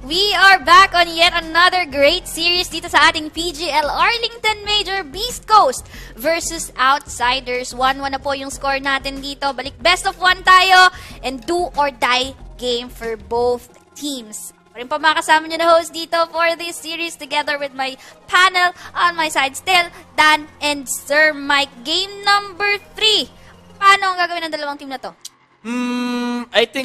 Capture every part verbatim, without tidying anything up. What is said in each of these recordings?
We are back on yet another great series dito sa ating P G L Arlington Major Beastcoast versus Outsiders. one one na po yung score natin dito. Balik best of one tayo and do or die game for both teams. Rin pa makasama nyo na host dito for this series together with my panel on my side still, Dan and Sir Mike. Game number three. Paano ang gagawin ng dalawang team na to? Hmm, I think,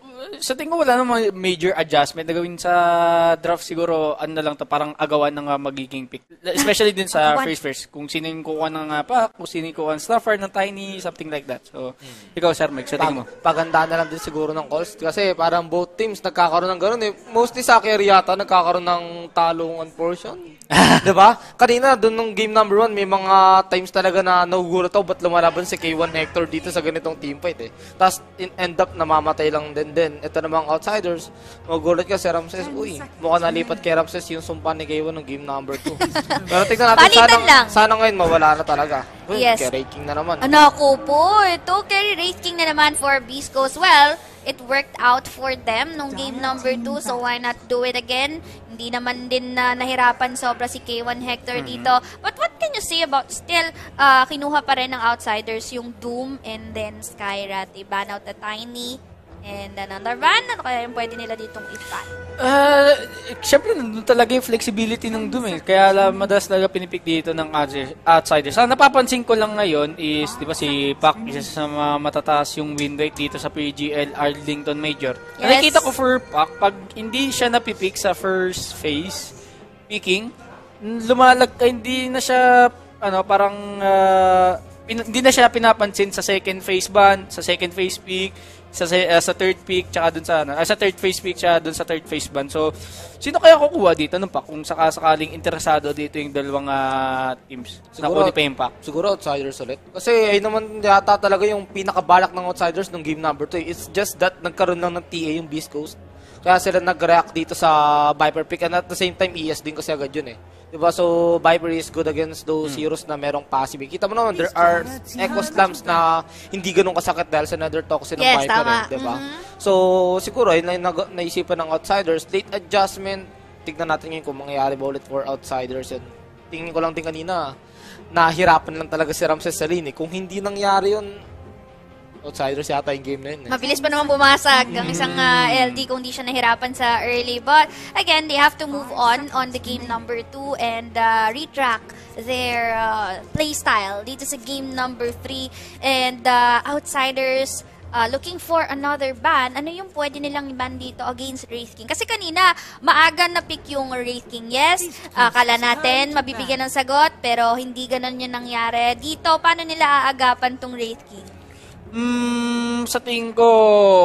sa tingin ko wala namang major adjustment na gawin sa draft. Siguro, ano na lang to, parang agawan ng uh, magiging pick. Especially din sa first first. Kung sino yung kukuha ng uh, pack, kung sino yung kukuha ng stuffer, ng tiny, something like that. So, hmm. ikaw, Sir Mike, sa tingin mo? Paganda na lang din siguro ng calls. Kasi parang both teams nagkakaroon ng gano'n eh. Mostly sa carry yata, nagkakaroon ng talungan portion. Diba? Kanina, doon nung game number one, may mga times talaga na nagugulat ako ba't lumalaban si K one Hector dito sa ganitong teamfight eh. Tapos, in end up, namamatay lang din din. Ito namang Outsiders, magugulat ka si Ramses, uy, mukhang nalipat kay Ramses yung sumpa ni K one ng game number two. Pero tignan natin, sana, sana ngayon mawala na talaga. Uy, yes. Carry king na naman. Ano ko po, ito carry race king na naman for Beastcoast. Well, it worked out for them nung game number two, so why not do it again? Hindi naman din na uh, nahirapan sobra si K one Hector mm-hmm. dito. But what can you say about still, uh, kinuha pa rin ng Outsiders yung Doom and then Skyrat. I-ban out the Tiny and another ban. Ano kaya yung pwede nila ditong i-ban? Uh, Siyempre, nandun talaga yung flexibility ng Doom eh. Kaya madalas talaga pinipik dito ng Outsiders. Ang napapansin ko lang ngayon is, di ba si Pac, isa sa matataas yung win rate dito sa P G L Arlington Major. Yes. Nakikita ko for Pac, pag hindi siya napipik sa first phase, picking, lumalag, hindi na siya, ano, parang, uh, pin, hindi na siya pinapansin sa second phase ban, sa second phase pick, sa uh, sa third pick tsaka dun sa ano, uh, sa third phase pick tsaka dun sa third phase ban. So, sino kaya kukuha dito ng Pac kung sakasakaling interesado dito yung dalawang uh, teams? Siguro, na pa yung Pac. Siguro Outsiders ulit. Kasi ay naman yata talaga yung pinakabalak ng Outsiders ng game number two. It's just that nagkaroon lang ng T A yung Beastcoast. Kaya sila nag-react dito sa Viper pick and at the same time E S din kasi agad yun eh. Diba? So, Viper is good against those hmm. heroes na merong passive. Kita mo naman, there are Echo Slams na hindi ganun kasakit dahil sa Nether Toxin ng yes, Viper. Tama. Eh, diba? Mm-hmm. So, siguro, yun na, na, naisipan ng Outsiders. Late adjustment, tignan natin ngayon kung mangyayari ba ulit for Outsiders. And tingin ko lang din kanina, nahirapan lang talaga si Ramses sa lane. Eh. Kung hindi nangyari yun, Outsiders yata yung game na yun. Eh. Mabilis pa naman bumasag ang isang uh, L D kung di siya nahirapan sa early. But again, they have to move on on the game number two and uh, retrack their uh, playstyle dito sa game number three. And uh, Outsiders uh, looking for another ban. Ano yung pwede nilang i-ban dito against Wraith King? Kasi kanina, maaga na pick yung Wraith King. Yes, uh, kala natin mabibigyan ng sagot pero hindi ganun yung nangyari. Dito, paano nila aagapan tong Wraith King? Mm, sa tingin ko,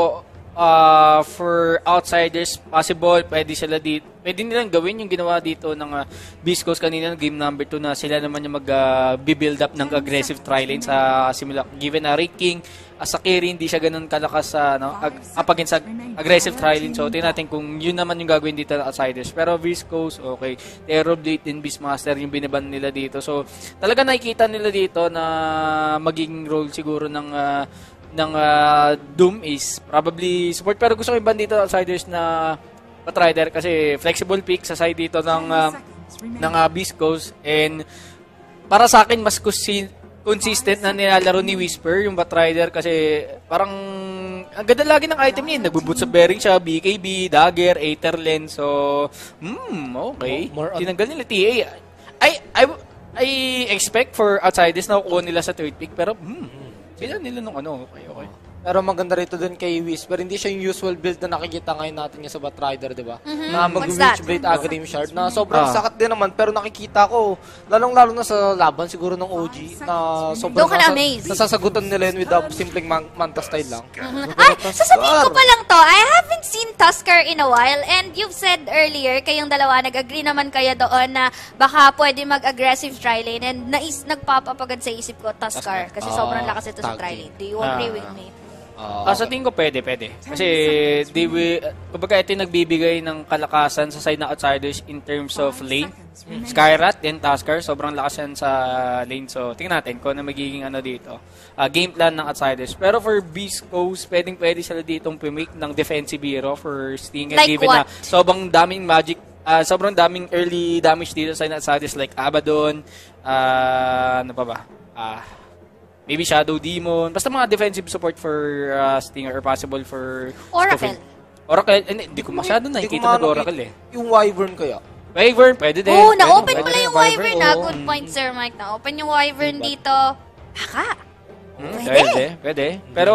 uh, for Outsiders, possible, pwede sila dito. Pwede nilang gawin yung ginawa dito ng uh, Beastcoast kanina ng game number two na sila naman yung mag-build uh, up ng aggressive tri-lane sa simula. Given na Wraith King, as a carry, hindi siya ganun kalakas sa uh, no, ag up against aggressive tri-lane. So, tingnan natin kung yun naman yung gagawin dito ng Outsiders. Pero Beastcoast, okay. Terrorblade din Beastmaster yung biniban nila dito. So, talaga nakikita nila dito na maging role siguro ng uh, ng uh, Doom is probably support. Pero gusto ko iban dito Outsiders na Batrider kasi flexible pick sa side dito ng uh, ng uh, Beastcoast, and para sa akin mas consistent na nilalaro ni Whisper yung Batrider kasi parang ang ganda lagi ng item niya. Nagbuboots of bearing siya, B K B, Dagger, Aether Lens. So, hmm, okay. Tinanggal nila T A. I, I, I expect for Outsiders na kukuha nila sa third pick pero hmm, sila nila nung ano, okay, okay. Pero maganda rito din kay Whisper, hindi siya yung usual build na nakikita ngayon natin niya sa Batrider, di ba? Mm-hmm. Na mag-Witch Blade Agrim Shard, na sobrang ah. sakat din naman, pero nakikita ko, lalong-lalo na sa laban siguro ng O G, na sobrang nasa, nasasagutan nila yun with a simpleng man Manta style lang. Mm-hmm. Ay, sasabihin ko pa lang to, I haven't seen Tusker in a while, and you've said earlier, kayong dalawa, nag-agree naman kayo doon na baka pwede mag-aggressive tri-lane, and nais, nagpapapagad sa isip ko, Tusker, kasi sobrang lakas ito sa tri-lane. Do you agree with me? Uh, sa tingin ko pwede, pwede. Kasi, they will, kumbaga ito yung nagbibigay ng kalakasan sa side ng Outsiders in terms of lane. Skyrat, then Tusker. Sobrang lakas yan sa lane. So, tingnan natin kung ano magiging ano dito. Uh, game plan ng Outsiders. Pero for Beastcoast, pwedeng-pwede sila ditong pumake ng defensive hero for Stinger. Like given what? na sobrang daming magic, uh, sobrang daming early damage dito sa Outsiders like Abaddon, uh, ano pa ba? Ah... Uh, maybe Shadow Demon. Basta mga defensive support for uh, Stinger or possible for... Oracle. Oracle. Hindi, hindi ko masyado nakikita na Oracle eh. Yung Wyvern kaya? Wyvern, pwede din. Oo, na-open pwede, pala pwede yung Wyvern na. oo. Good point, Sir Mike. Na-open yung Wyvern dito. Haka. Hmm, Pwede. pwede, pwede. Pero,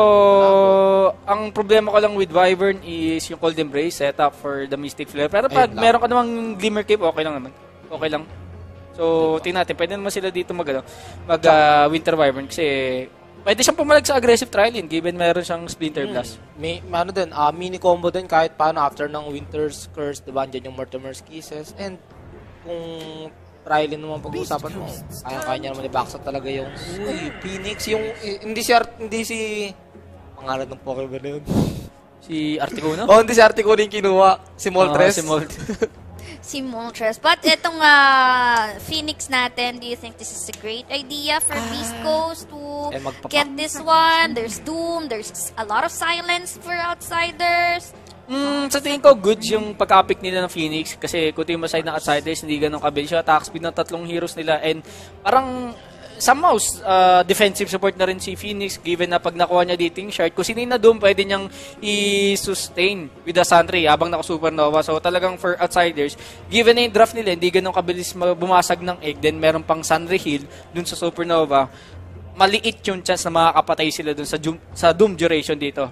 ang problema ko lang with Wyvern is yung Cold Embrace setup for the Mystic Flare. Pero pag Ayun lang. meron ka namang Glimmer Cape, okay lang naman. Okay lang. So, tingnan natin. Pwede naman sila dito mag, ano, mag uh, Winter Wyvern kasi pwede siyang pumalag sa aggressive trial-in given meron siyang Splinter Blast. Hmm. May, ano din, uh, mini combo din kahit paano after ng Winter's Curse, diba, andyan yung Mortimer's Kisses. And kung trial-in naman pag-uusapan mo, kaya-kaya niya naman i-backshot talaga yung, uy, Phoenix, yung, eh, hindi si, Art, hindi si, pangalan ng Pokemon na yun. Si Articuno? Oh, hindi si Articuno yung kinuha. Si Moltres. Oh, si Moltres. Si Moltres. But itong uh, Phoenix natin, do you think this is a great idea for Beastcoast to Eh, magpapa- get this one? There's Doom. There's a lot of silence for Outsiders. Mm, sa tingin ko, good yung pagka-pick nila ng Phoenix kasi kung team aside ng Outsiders, hindi ganun kabilis siya. Attack speed ng tatlong heroes nila and parang somehow uh, defensive support na rin si Phoenix given na pag nakuha niya dito yung shard. Kung sino na doon, pwede niyang i-sustain with the Sentry habang naka-supernova. So talagang for Outsiders, given na yung draft nila, hindi ganun kabilis bumasag ng egg, then meron pang Sentry heal dun sa supernova, maliit yung chance na makakapatay sila dun sa, sa Doom duration dito.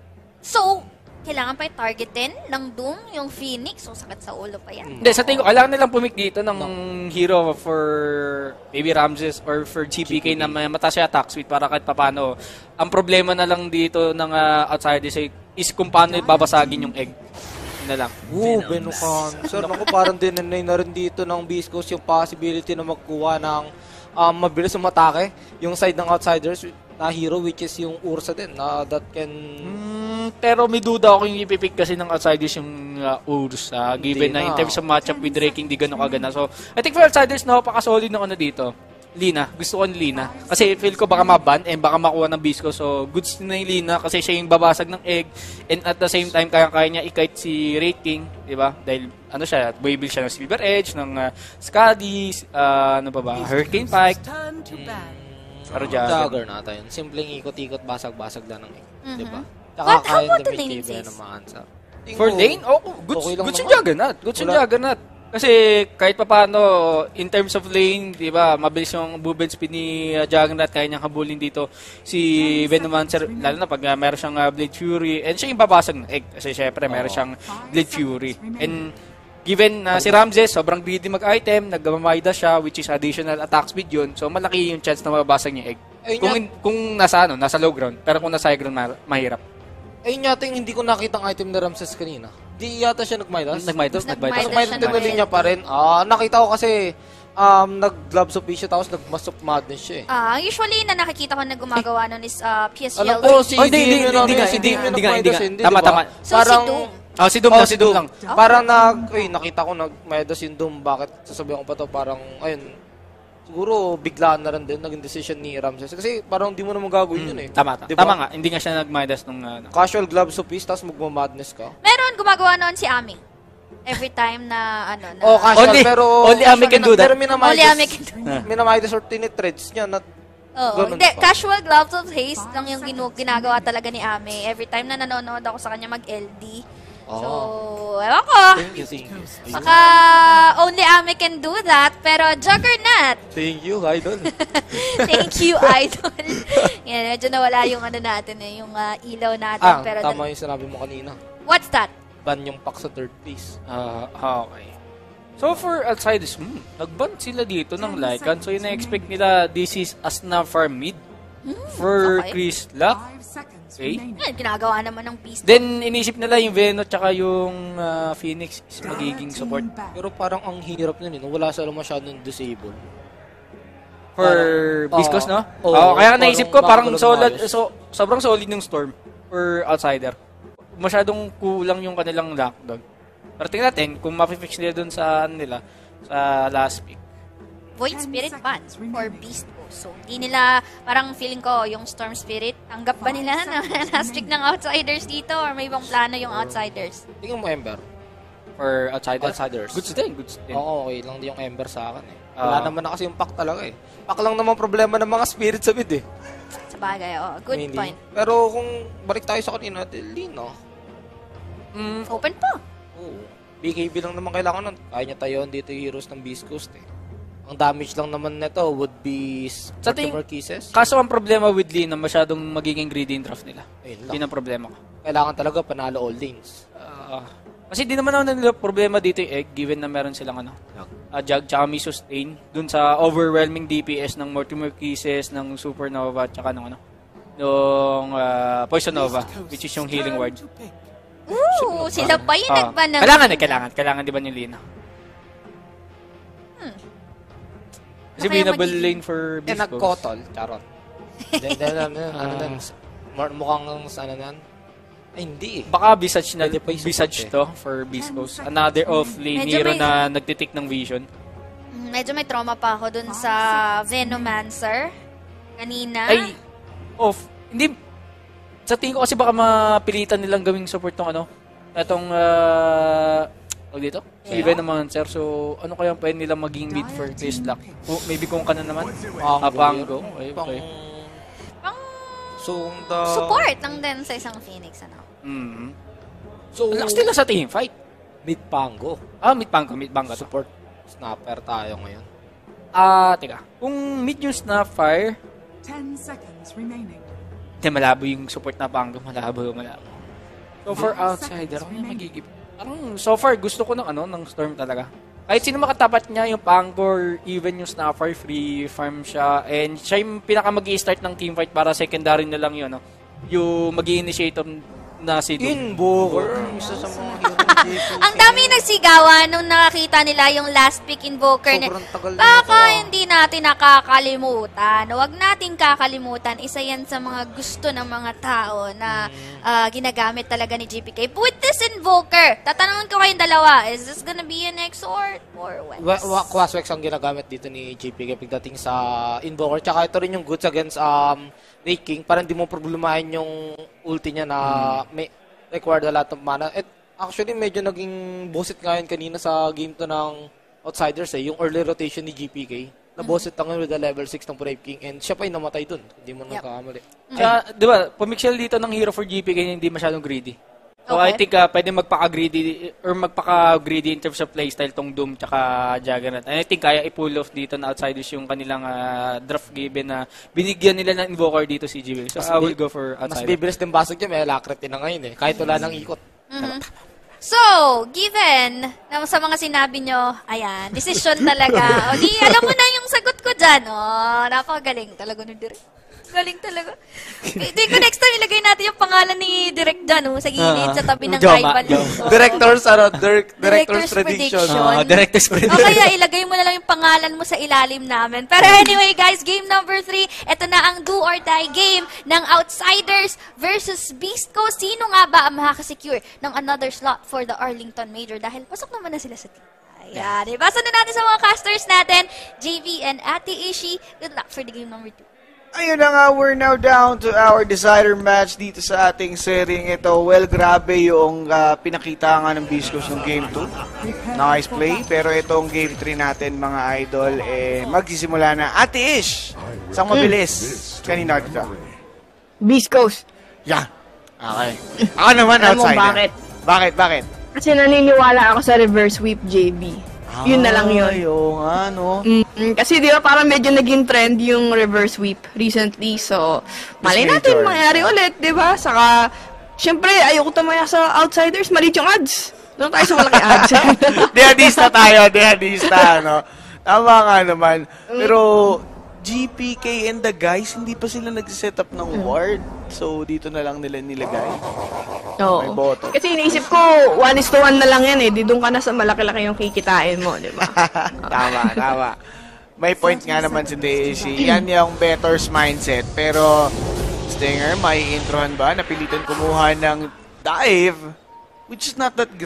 So, kailangan pa i-targetin ng Doom, yung Phoenix. So, sakit sa ulo pa yan. Hindi, sa tingin ko, kailangan nilang pumik dito ng hero for maybe Ramses or for G P K na may mataas yung attack speed para kahit papano. Ang problema na lang dito ng uh, Outsiders is kung paano babasagin yung egg. Yun na lang. Oo, Venucan. Sir, naku, parang dinanay na rin dito ng Beastcoast yung possibility na magkuha ng um, mabilis umatake. Yung side ng Outsiders na hero which is yung Ursa din na that can... Mm, pero may duda ako yung ipipick kasi ng Outsiders yung uh, Ursa. Given Hindi na in na. terms of matchup with Drake, hindi ganun kagana. So, I think for Outsiders, napaka-solid na ano dito. Lina. Gusto ko ng Lina. Kasi feel ko baka maban and baka makuha ng Bisco. So, goods na yung Lina kasi siya yung babasag ng egg. And at the same time, kaya-kaya niya i-kite si Wraith King. Diba? Dahil, ano siya, build siya ng Silver Edge, ng uh, Skadi, uh, ano pa ba, Hurricane Pike. Pero Jagger na tayo. Simpleng ikot-ikot, basag-basag lang ng egg. Mhm. Diba? But how kaya about the damage lane kay phase? naman sa... For lane? Oh, goods, Okay lang goods yung naman. Juggernaut. Goods yung Wala. Juggernaut. Kasi kahit pa paano, in terms of lane, di ba, mabilis yung movement speed ni uh, Juggernaut, kaya niyang habulin dito si Venomancer, lalo na pag uh, meron siyang uh, Blade Fury, and siya yung babasag ng egg, kasi syempre meron siyang Blade Fury. And given na uh, si Ramses, sobrang greedy mag-item, nagmamayda siya, which is additional attack speed yun, so malaki yung chance na mababasag niya egg. Ayun Kung, nga- kung nasa, ano, nasa low ground, pero kung nasa high ground, ma- mahirap. Ayun yata yung hindi ko nakita ang item na Ramses kanina. Di yata siya nag-Midas. Nag-Midas, Nag-Midas nag-Midas. Nag-Midas siya din ng na linya pa rin. Ah, nakita ko kasi um, nag-gloves of siya tapos nag-mask of madness siya eh. Ah, usually na nakikita ko na gumagawa nun is uh, P S G Alam L. ko, si Oh, hindi, hindi, Demon hindi, na- hindi, si hindi, Demon hindi nga, hindi nag-Midas nga. hindi, Tama, diba? tama. So, si Doom. Oh, si Doom Oh, lang, si si Doom Doom. lang. Parang nag, uy, nakita ko nag-Midas yung Doom. Bakit sasabihan ko pa to? Parang, ayun, siguro biglaan na rin din naging decision ni Ramses. Kasi parang hindi mo naman gagawin yun eh. Tama, tama. Diba? Tama nga, hindi nga siya nag-Midas nung... Uh, Casual gloves of peace, tapos magmamadness ka. Meron gumagawa noon si Ami. Every time na ano na. Oh, casual, Only- pero... only Ami can do that. Pero minamidas, Only Ami can do that. minamidas or tinitreads niya. Not, Oo. ganun Hindi, pa. casual gloves of haste lang yung ginu- ginagawa talaga ni Ami. Every time na nanonood ako sa kanya mag-L D. So, ewan ko. Thank you, thank you. Baka only Ami can do that. Pero Juggernaut. Thank you, idol. Thank you, idol. Yan, medyo nawala yung ano natin eh, yung uh, ilaw natin. ah, pero tama yung sinabi mo kanina. What's that? Ban yung pack sa third place. uh, okay. So for Outsiders, hmm, nag-ban sila dito ng Lycan. So yun na-expect nila, this is Asna for mid. For okay. Chris Luck. Okay. Yan, ginagawa naman ng Beast. Then, inisip nila yung Veno tsaka yung uh, Phoenix is magiging support. Pero parang ang hirap nun eh. no? Wala sila masyadong disable. For Parang, Beastcoast, no? oo, Oo, kaya parang naisip ko, parang nakakagulong solid, maayos. so, sobrang solid ng Storm for Outsider. Masyadong kulang yung kanilang luck doon. Pero tingnan natin, kung mapifix nila doon sa ano nila, sa last pick. Void Spirit ban for Beastcoast. So, hindi nila, parang feeling ko, yung Storm Spirit, tanggap ba nila na last pick ng Outsiders dito or may ibang plano yung Outsiders? Tingnan mo Ember. For Outsiders? Outsiders. Goods din, goods din. Oo, okay lang din yung Ember sa akin eh. Wala Uh, naman na kasi yung pack talaga eh. Pack lang naman problema ng mga Spirit sa mid eh. Sa bagay, oh. Good Hindi. point. Pero kung balik tayo sa kanina, Lino. Mm, Open po. Oo. B K B lang naman kailangan nun. Kaya niya tayo dito yung heroes ng Beastcoast eh. Ang damage lang naman nito would be Sa ting- more kisses. kaso ang problema with Lee na masyadong magiging greedy in draft nila. Ayun lang. Yun ang problema ko. Kailangan talaga panalo all lanes. Ah, kasi di naman naman nila problema dito yung egg given na meron silang ano, uh, Jug tsaka may sustain dun sa overwhelming D P S ng Mortimer Kisses, ng Supernova tsaka ng ano, yung uh, Poison Nova, which is yung healing ward. Ooh, sila pa yung Ah, nagban ng... kailangan eh, kailangan. Kailangan di ba yung Lina? Hmm. Kasi Ano kaya winnable magiging- lane for Eh, Beastcoast. nagkotol. Charot. Then, then, then, then, ano Ah. nan, mar- mukhang ano nan. Ay, hindi eh. Baka Visage na Pwede pa yung Visage support to for Beastcoast. Another off-lane Medyo hero may- na nagtitik ng vision. Mm, Medyo may trauma pa ako dun sa Venomancer. Kanina. Ay, off. Hindi. Sa tingin ko kasi baka mapilitan nilang gawing support tong ano. Itong, uh, tawag dito? Si Yeah. Venomancer. So, ano kaya pwede nilang maging mid for this lock? Oh, maybe kung ka na naman. Pango. Ah, Pango. Okay, Pang... okay. Pang Sunda. support lang din sa isang Phoenix, ano? Mm-hmm. So, Ang lakas nila sa team fight. mid Pango. Ah, mid Pango, mid Pango. to. Support snapper tayo ngayon. Ah, teka. Kung mid yung Snapfire, Ten seconds remaining. hindi malabo yung support na Pango. Malabo, malabo. So, for outsider, ako yung magigip. Parang, so far, gusto ko ng ano, ng Storm talaga. Kahit sino makatapat niya, yung Pango or even yung Snapfire, free farm siya. And siya yung pinaka mag-i-start ng teamfight para secondary na lang yun, no? Yung mag-i-initiate na si Doom. Invoker. Isa sa mga hero ng J P. Ang dami nagsigawan nung nakakita nila yung last pick invoker. na- Sobrang tagal na Baka ito, ah. hindi natin nakakalimutan. Huwag natin kakalimutan. Isa yan sa mga gusto ng mga tao na Hmm. ah, ginagamit talaga ni G P K. With this invoker, tatanungin ko kayong dalawa, is this gonna be an Exort or what? Wa- wa- Quaswex ang ginagamit dito ni J P K pagdating sa Invoker. Tsaka ito rin yung goods against um, Night King para hindi mo problemahin yung ulti niya na may required a lot of mana. At actually, medyo naging bosit ngayon kanina sa game to ng Outsiders eh. Yung early rotation ni G P K. Na-bosit lang yun with the level six ng Brave King and siya pa yung namatay dun. Hindi mo Yep. nakakamali. Kaya, di ba, pumixel dito ng hero for G P kaya hindi masyadong greedy. So, Okay. I think uh, pwede magpaka-greedy or magpaka-greedy in terms of playstyle tong Doom tsaka Juggernaut. And I think kaya i-pull off dito na Outsiders yung kanilang uh, draft given na binigyan nila ng Invoker dito si G B. So, Mas I will bi- go for Mas Outsiders. bibilis din basag niya. May alacrity na ngayon eh. Kahit wala nang ikot. Mhm. So, given na sa mga sinabi nyo, ayan, decision talaga. O di, alam mo na yung sagot ko dyan. Oh, napakagaling talaga ni Direk. Galing talaga. Hindi ko next time ilagay natin yung pangalan ni Direk dyan, oh, sa gilid, sa tabi ng Joma, rival. Joma. Oh. Director's, ano, direct, Director's director's prediction. prediction. Ah, director's prediction. O kaya ilagay mo na lang yung pangalan mo sa ilalim namin. Pero anyway guys, game number three, ito na ang do or die game ng Outsiders versus Beastcoast. Sino nga ba ang makakasecure ng another slot for the Arlington Major? Dahil pasok naman na sila sa team. Ayan, ibasa na natin sa mga casters natin, J V and Ate Ishi. Good luck for the game number two. Ayun na nga, we're now down to our decider match dito sa ating sering ito. Well, grabe yung uh, pinakita nga ng Beastcoast ng Game two. Nice play. Pero itong Game three natin, mga idol, eh, magsisimula na. Ate Ish! Isang mabilis. Kanina dito. Beastcoast. Yeah. Okay. Ako naman, Alam mo outsider. bakit? Bakit? Bakit? Kasi naniniwala ako sa reverse sweep, J B. Yun na lang yun. Ay, oo nga, no? Mm, kasi di ba parang medyo naging trend yung reverse sweep recently. So, malay This natin major. mangyari ulit, di ba? Saka, syempre, ayoko tumaya sa Outsiders. Maliit yung ads. Doon tayo sa malaki ads. Dehadista tayo, dehadista, no? Tama nga naman. Pero, G P K and the guys, hindi pa sila nag-set up ng ward. So, dito na lang nila nilagay. May Oo. boto. Kasi iniisip ko, one is to one na lang yan eh. Di doon ka na sa malaki-laki yung kikitain mo, di ba? Tama, tama. May point nga naman si Daisy. Yan yung bettor's mindset. Pero, Stinger, may introhan ba? Napilitan kumuha ng dive, which is not that great.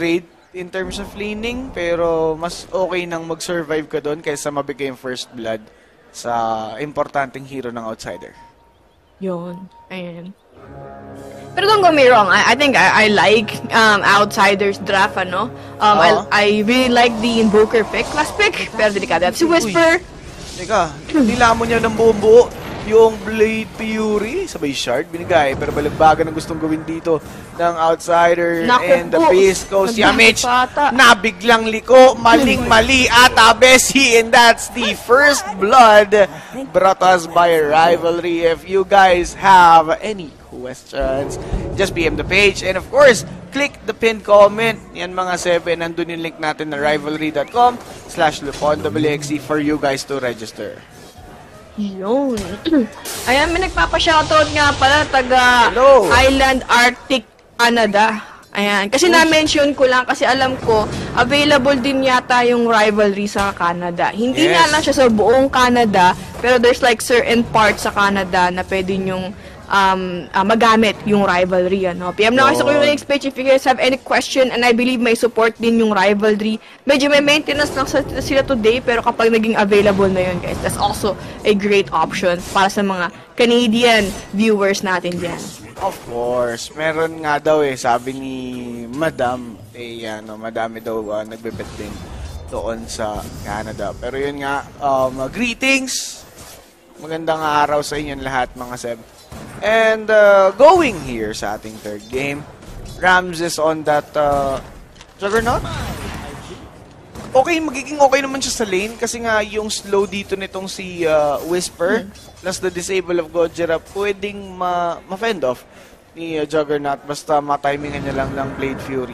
in terms of laning, pero mas okay nang mag-survive ka doon kaysa mabigay yung first blood sa importanteng hero ng outsider. Yun. Ayan. Pero don't get me wrong, I, I think I, I like um, Outsiders draft, ano? Um, I, Oo. I really like the Invoker pick, last pick, pero delikado. At si Whisper, Teka, nilamon niya ng buong buo yung Blade Fury, sabay shard, binigay. Pero balagbagan ang gustong gawin dito ng Outsider Naku and the po. Beastcoast. Yamich, Nagpapata. nabiglang liko, maling-mali ata Bessie, and that's the first blood brought us by Rivalry. If you guys have any questions, just P M the page. And of course, click the pinned comment. Yan mga seven, nandun yung link natin na rivalry.com slash Lupon W X C for you guys to register. yun. Ayan, may nagpapa-shoutout nga pala, taga Hello. Island Arctic, Canada. Ayan, kasi na-mention ko lang kasi alam ko, available din yata yung Rivalry sa Canada. Hindi Yes. nga lang siya sa buong Canada, pero there's like certain parts sa Canada na pwede nyong um, uh, magamit yung Rivalry. Ano? P M na kayo sa KuyaNic page if you guys have any question, and I believe may support din yung Rivalry. Medyo may maintenance lang sa- sila today, pero kapag naging available na yun, guys, that's also a great option para sa mga Canadian viewers natin dyan. Of course, meron nga daw eh, sabi ni Madam, eh ano, madami daw uh, nagbebet din doon sa Canada. Pero yun nga, um, greetings! Magandang araw sa inyo lahat mga Seb. And uh, going here sa ating third game, Ramses on that uh, Juggernaut. Okay, magiging okay naman siya sa lane kasi nga yung slow dito nitong si uh, Whisper plus the disable of Gojira pwedeng ma- ma-fend off ni uh, Juggernaut basta ma-timingan niya lang ng Blade Fury.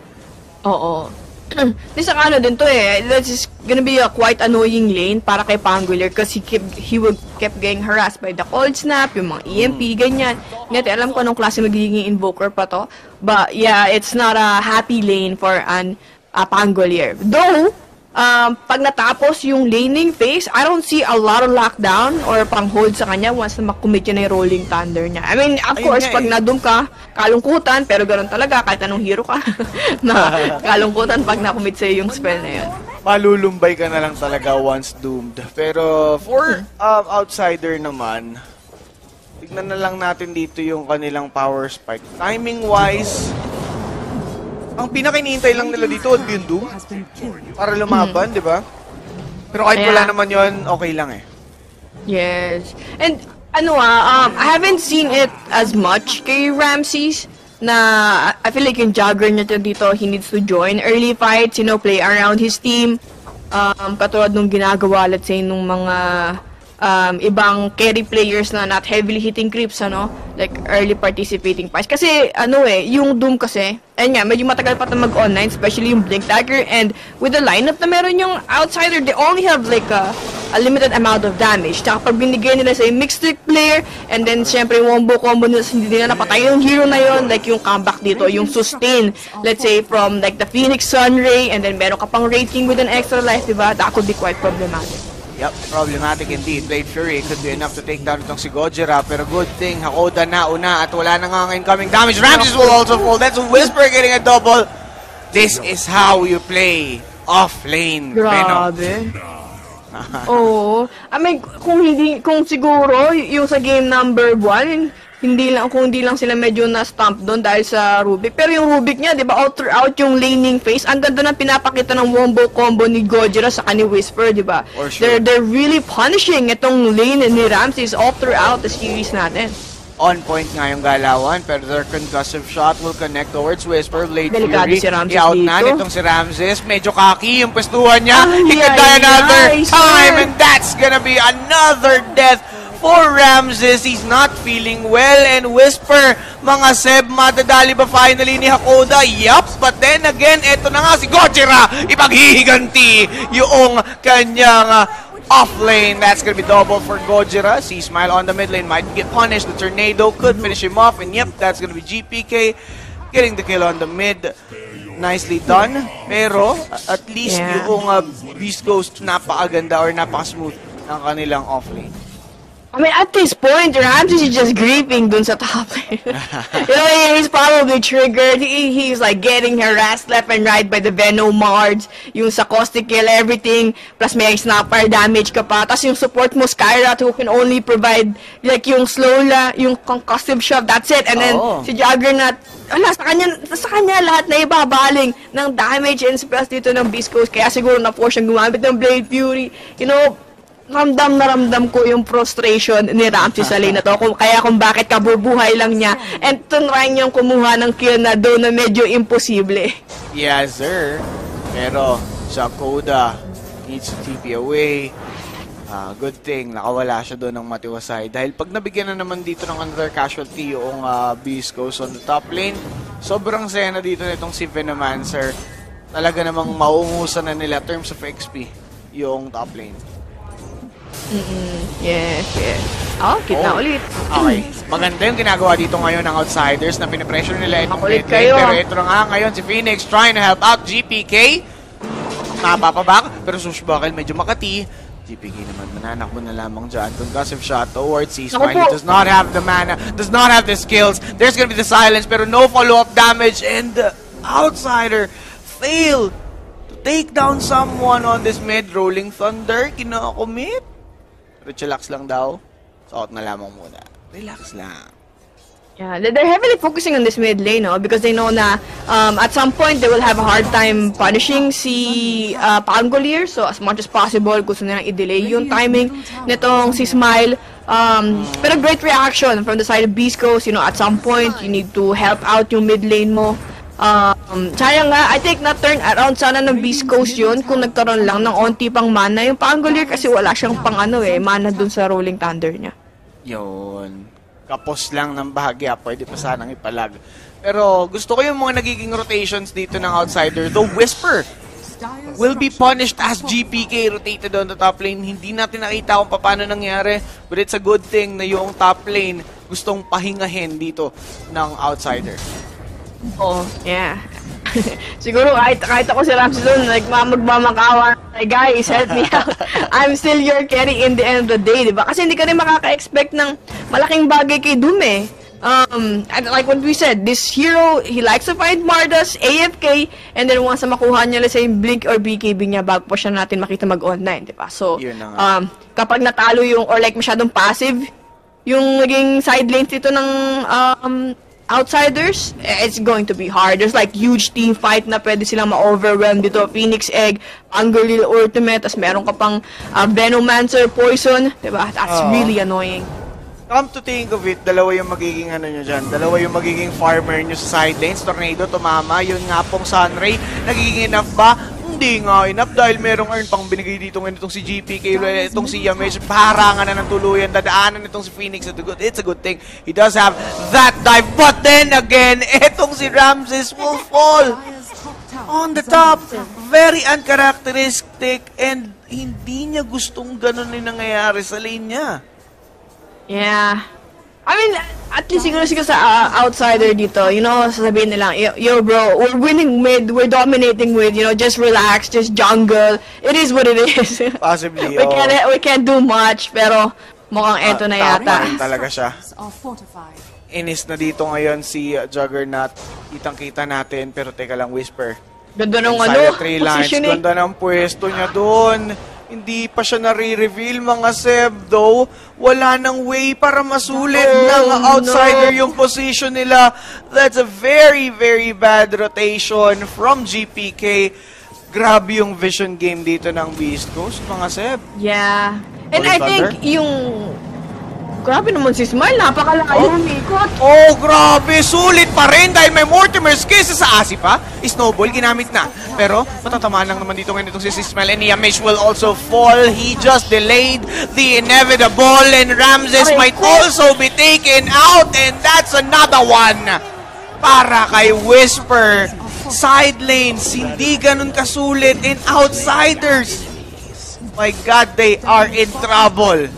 Oo. Di sa ano din to eh, this is gonna be a quite annoying lane para kay Pangular because he kept, he would kept getting harassed by the cold snap, yung mga E M P, ganyan. Ngayon, alam ko anong klase magiging invoker pa to. But yeah, it's not a happy lane for an uh, Pangular. Though, um, pag natapos yung laning phase, I don't see a lot of lockdown or pang-hold sa kanya once na makumit yun na yung rolling thunder niya. I mean, of Ayun course, nga pag eh. nadum ka, kalungkutan, pero ganoon talaga, kahit anong hero ka, na kalungkutan pag nakumit sa'yo yung spell na yun. Malulumbay ka na lang talaga once doomed. Pero for um, outsider naman, tignan na lang natin dito yung kanilang power spike. Timing-wise, ang pinakainihintay lang nila dito, yung doom, Has been killed. para lumaban, di ba? Pero kahit Kaya- wala naman yon, okay lang eh. Yes. And, ano ah, um, I haven't seen it as much kay Ramses, na I feel like yung jogger niya dito, he needs to join early fights, you know, play around his team. Um, katulad nung ginagawa, let's say, nung mga um, ibang carry players na not heavily hitting creeps, ano, like early participating fights. Kasi, ano eh, yung Doom kasi, ayun nga, medyo matagal pa ito mag-online, especially yung Blink Dagger, and with the lineup na meron yung Outsider, they only have like a, a limited amount of damage. Tsaka pag binigay nila sa mixed trick player, and then syempre wombo combo nila, hindi nila napatay yung hero na yun, like yung comeback dito, yung sustain, let's say from like the Phoenix Sunray, and then meron ka pang rating with an extra life, diba? That could be quite problematic. Yep, problematic indeed. Blade Fury could be enough to take down itong si Gojira, pero good thing, Hakoda na una at wala na nga incoming damage. Ramses will also fall. That's Whisper getting a double. This is how you play off lane. Venom. Grabe. Oo. I mean, kung hindi, kung siguro, y- yung sa game number one, hindi lang, kung hindi lang sila medyo na-stump doon dahil sa Rubik. Pero yung Rubik niya, di ba, out throughout yung laning phase, ang ganda ng pinapakita ng wombo combo ni Gojira sa kani Whisper, di ba? For sure. They're, they're really punishing itong lane ni Ramses all throughout the series natin. On point nga yung galawan, pero their concussive shot will connect towards Whisper. Blade Delikado Fury, si Ramses i-out na dito. nitong si Ramses. Medyo kaki yung pwestuhan niya. Ay, He could ay, die another ay, time, sir. and that's gonna be another death for Ramses. He's not feeling well, and Whisper, mga Seb, madadali ba finally ni Hakoda? Yup, but then again, eto na nga si Gojira, ipaghihiganti yung kanyang uh, off lane. That's gonna be double for Gojira. See Smile on the mid lane might get punished. The tornado could finish him off, and yep, that's gonna be G P K getting the kill on the mid. Nicely done. Pero uh, at least Yeah. yung uh, Beastcoast napakaganda or napaka-smooth ng kanilang off lane. I mean, at this point, Ramses is just grieving dun sa top lane. You know, he's probably triggered. He, he's like getting harassed left and right by the Venomards, yung sa caustic kill, everything, plus may snapper damage ka pa. Tapos yung support mo, Skyrat, who can only provide like yung slow la, yung concussive shove, that's it. And then oh. si Juggernaut, ala, sa kanya, sa kanya lahat na ibabaling ng damage and spells dito ng Beastcoast. Kaya siguro na-force siyang gumamit ng Blade Fury. You know, ramdam na ramdam ko yung frustration ni Ramses sa lane na to. Kung, kaya kung bakit kabubuhay lang niya. And tunray niyang kumuha ng kill na doon na medyo imposible. Yes, sir. Pero, Shakoda needs to T P away. Uh, good thing, nakawala siya doon ng matiwasay. Dahil pag nabigyan na naman dito ng another casualty yung uh, Beastcoast on the top lane, sobrang sena dito nitong si Venomancer. Talaga namang mauungusan na nila terms of X P yung top lane. Mm-mm. Yes, yes. Oh, kita oh. ulit. Okay. Maganda yung ginagawa dito ngayon ng Outsiders na pinipressure nila itong Makulit mid lane. kayo. Pero ito na nga ngayon si Phoenix trying to help out G P K. Napapabak. Pero Sushbuckle medyo makati. G P K naman mananakbo na lamang dyan. Concussive shot towards C-Smile. He does not have the mana. Does not have the skills. There's gonna be the silence. Pero no follow-up damage. And the Outsider failed to take down someone on this mid. Rolling Thunder. Kinakomit. Pero chillax lang daw. Suot na lamang muna. Relax lang. Yeah, they're heavily focusing on this mid lane, no? Because they know na um, at some point they will have a hard time punishing si uh, Pangolier. So as much as possible, gusto nilang i-delay yung timing nitong si Smile. Um, pero great reaction from the side of Beastcoast. You know, at some point, you need to help out yung mid lane mo. Um, sayang nga, I think na-turn around sana ng Beastcoast yun kung nagkaroon lang ng onti pang mana. Yung Pangolier kasi wala siyang pang ano eh, mana dun sa Rolling Thunder niya. Yun. Kapos lang ng bahagya, pwede pa sanang ipalag. Pero gusto ko yung mga nagiging rotations dito ng Outsider. The Whisper will be punished as G P K rotated on the top lane. Hindi natin nakita kung paano nangyari. But it's a good thing na yung top lane gustong pahingahin dito ng Outsider. Oh, yeah. Siguro kahit, kahit ako si Ramses doon, like, magmamakawa, like, guys, help me out. I'm still your carry in the end of the day, diba? Kasi hindi ka rin makaka-expect ng malaking bagay kay Doom eh. Um, and like what we said, this hero, he likes to find Mardas, A F K, and then once na makuha niya, let's say, Blink or B K B niya, bago pa siya natin makita mag-online, diba? So, um, kapag natalo yung, or like masyadong passive, yung naging side lanes dito ng, um, Outsiders, it's going to be hard. There's like huge team fight na pwede silang ma-overwhelm dito. Phoenix Egg, Angerlil Ultimate, tas meron ka pang uh, Venomancer Poison. Diba? That's uh, really annoying. Come to think of it, dalawa yung magiging ano nyo dyan. Dalawa yung magiging farmer nyo sa side lanes. Tornado, tumama. Yun nga pong Sunray. Nagiging enough ba? Hindi nga enough dahil merong earn pang binigay dito ngayon itong si G P K, itong si Yamish, paharangan na ng tuluyan, dadaanan itong si Phoenix. It's a good thing. He does have that dive, but then again, itong si Ramses will fall on the top. Very uncharacteristic and hindi niya gustong ganun yung nangyayari sa lane niya. Yeah. I mean, at least siguro siguro sa uh, Outsider dito, you know, sasabihin nila, yo bro, we're winning mid, we're dominating mid, you know, just relax, just jungle. It is what it is. Possibly, we oh. can't we can't do much, pero mukhang eto na uh, yata. Tama talaga siya. Inis na dito ngayon si uh, Juggernaut. Kitang-kita natin, pero teka lang, Whisper. Ganda ng ano, positioning. Ganda ng pwesto niya doon. Hindi pa siya nare-reveal, mga Seb, though. Wala nang way para masulit oh, ng Outsider no. yung position nila. That's a very, very bad rotation from G P K. Grabe yung vision game dito ng Beastcoast, mga Seb. Yeah. And I think yung... Grabe naman si Smile, napakalayo oh. umikot. Oh, grabe! Sulit pa rin dahil may Mortimer's kesa sa Asi pa. Snowball, ginamit na. Pero, matatamaan lang naman dito ngayon itong si Smile. And Yamish will also fall. He just delayed the inevitable. And Ramses okay. might also be taken out. And that's another one para kay Whisper. Side lanes, hindi ganun kasulit. And Outsiders, my God, they are in trouble.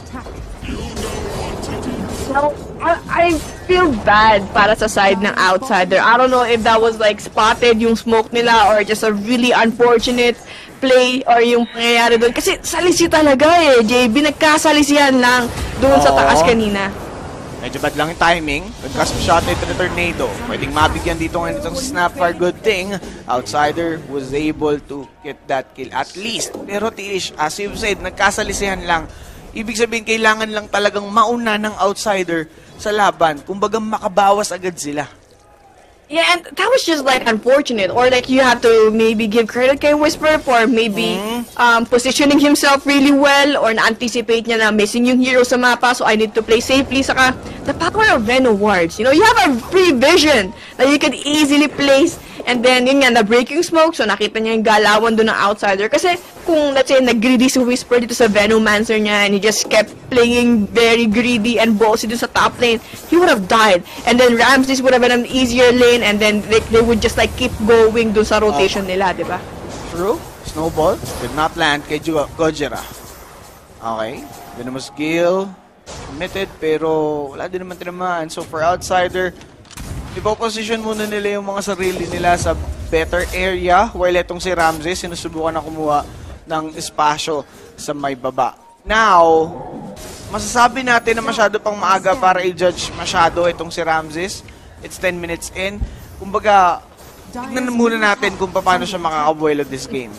So, I, I feel bad para sa side ng Outsider. I don't know if that was like spotted yung smoke nila or just a really unfortunate play or yung pangyayari doon. Kasi salisi talaga eh, J B. Nagkasalisihan lang doon sa Oo. taas kanina. Medyo bad lang yung timing. Nagcast shot ito na Tornado. Pwedeng mabigyan dito ngayon itong Snapfire. Good thing, Outsider was able to get that kill at least. Pero Tiish, as you've said, nagkasalisihan lang. Ibig sabihin, kailangan lang talagang mauna ng Outsider sa laban. Kumbaga, makabawas agad sila. Yeah, and that was just like unfortunate. Or like you have to maybe give credit kay Whisper for maybe Mm. um, positioning himself really well or na-anticipate niya na missing yung hero sa mapa, so I need to play safely. Saka the power of Venom Wards. You know, you have a free vision that you can easily place. And then, yun nga, na breaking smoke, so nakita niya yung galawan doon ng Outsider. Kasi kung, let's say, nag-greedy si Whisper dito sa Venomancer niya and he just kept playing very greedy and ballsy doon sa top lane, he would have died. And then Ramses would have been an easier lane and then they, they would just like keep going doon sa rotation nila, di ba? True. Snowball did not land kay Ju- Gojira. Okay. Venomous Gale. Committed, pero wala din naman tinamaan. So for Outsider, ipoposition muna nila yung mga sarili nila sa better area while itong si Ramses sinusubukan na kumuha ng espasyo sa may baba. Now, masasabi natin na masyado pang maaga para i-judge masyado itong si Ramses. It's ten minutes in. Kumbaga, tignan muna natin kung paano siya makakabuelo this game.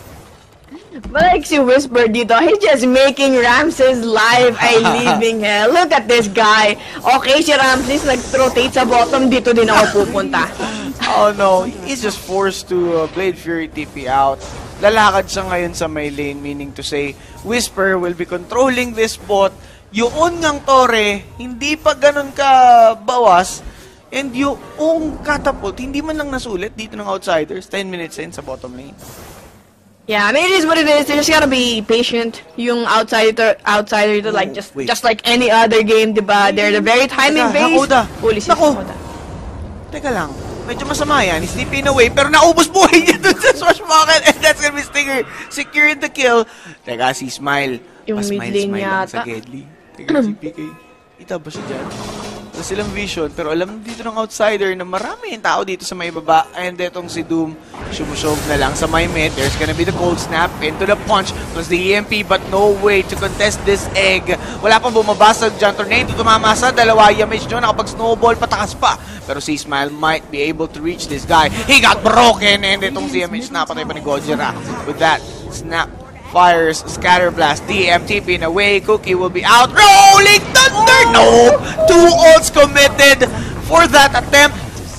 But like si Whisper dito, he's just making Ramses life a living hell. Look at this guy. Okay, si Ramses nag-rotate sa bottom, dito din ako pupunta. Oh no, he's just forced to uh, Blade Fury T P out. Lalakad siya ngayon sa may lane, meaning to say, Whisper will be controlling this bot. Yung ngang Torre, hindi pa ganun ka bawas. And yung catapult, hindi man lang nasulit dito ng Outsiders. ten minutes in sa bottom lane. Yeah, I mean, it is what it is. You just gotta be patient. Yung outsider, outsider to like just Wait. just like any other game, diba? They're the very timing Teka, based. Hakoda. Holy shit, Nako. Hakoda. Teka lang, medyo masama yan. He's sleeping away, pero naubos buhay niya dun sa swashbuckle. And that's gonna be Stinger securing the kill. Teka, si Smile. Yung Pa-smile, mid lane smile lang yata. sa Gedli. Teka, si P K. Kita ba siya dyan? Wala silang vision, pero alam dito ng Outsider na marami yung tao dito sa may baba. And itong si Doom, sumushove na lang sa may mid. There's gonna be the cold snap into the punch plus the E M P, but no way to contest this egg. Wala pang bumabasag dyan. Tornado tumama sa dalawa. Yamage nyo, nakapag-snowball, patakas pa. Pero si Smile might be able to reach this guy. He got broken! And itong si Yamage, napatay pa ni Gojira. With that, snap fires, scatter blast, D M T P in away. Cookie will be out. Rolling Thunder! No! Two ults committed for that attempt.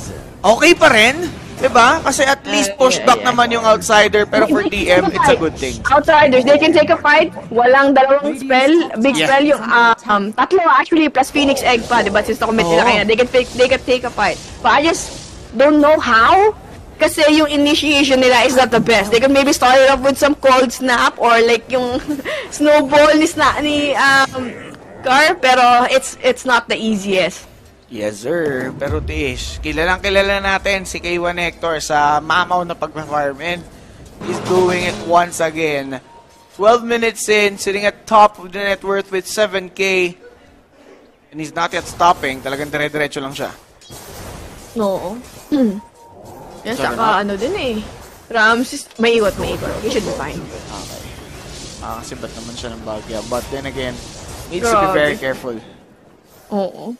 Okay pa rin, diba? Kasi at least push back naman yung Outsider. Pero for D M, it's a good thing. Outsiders, they can take a fight. Walang dalawang spell. Big Yeah. spell yung uh, um, tatlo actually plus Phoenix Egg pa, diba? Since na-commit nila Oo. kaya, they can, take, they can take a fight. But I just don't know how. Kasi yung initiation nila is not the best. They could maybe start it off with some cold snap or like yung snowball ni, sna ni um, Car, pero it's it's not the easiest. Yes, sir. Pero Tish, kilalang kilala natin si KuyaNic sa mamaw na pag-farm. And he's doing it once again. twelve minutes in, sitting at top of the net worth with seven K. And he's not yet stopping. Talagang dire-diretso lang siya. No. Yan, Sorry, saka no? ano din eh. Ramses, may ikot, may ikot. He should be fine. Okay. Ah, kasi ba't naman siya ng bagya. But then again, needs to be Grabe. very careful. Oo.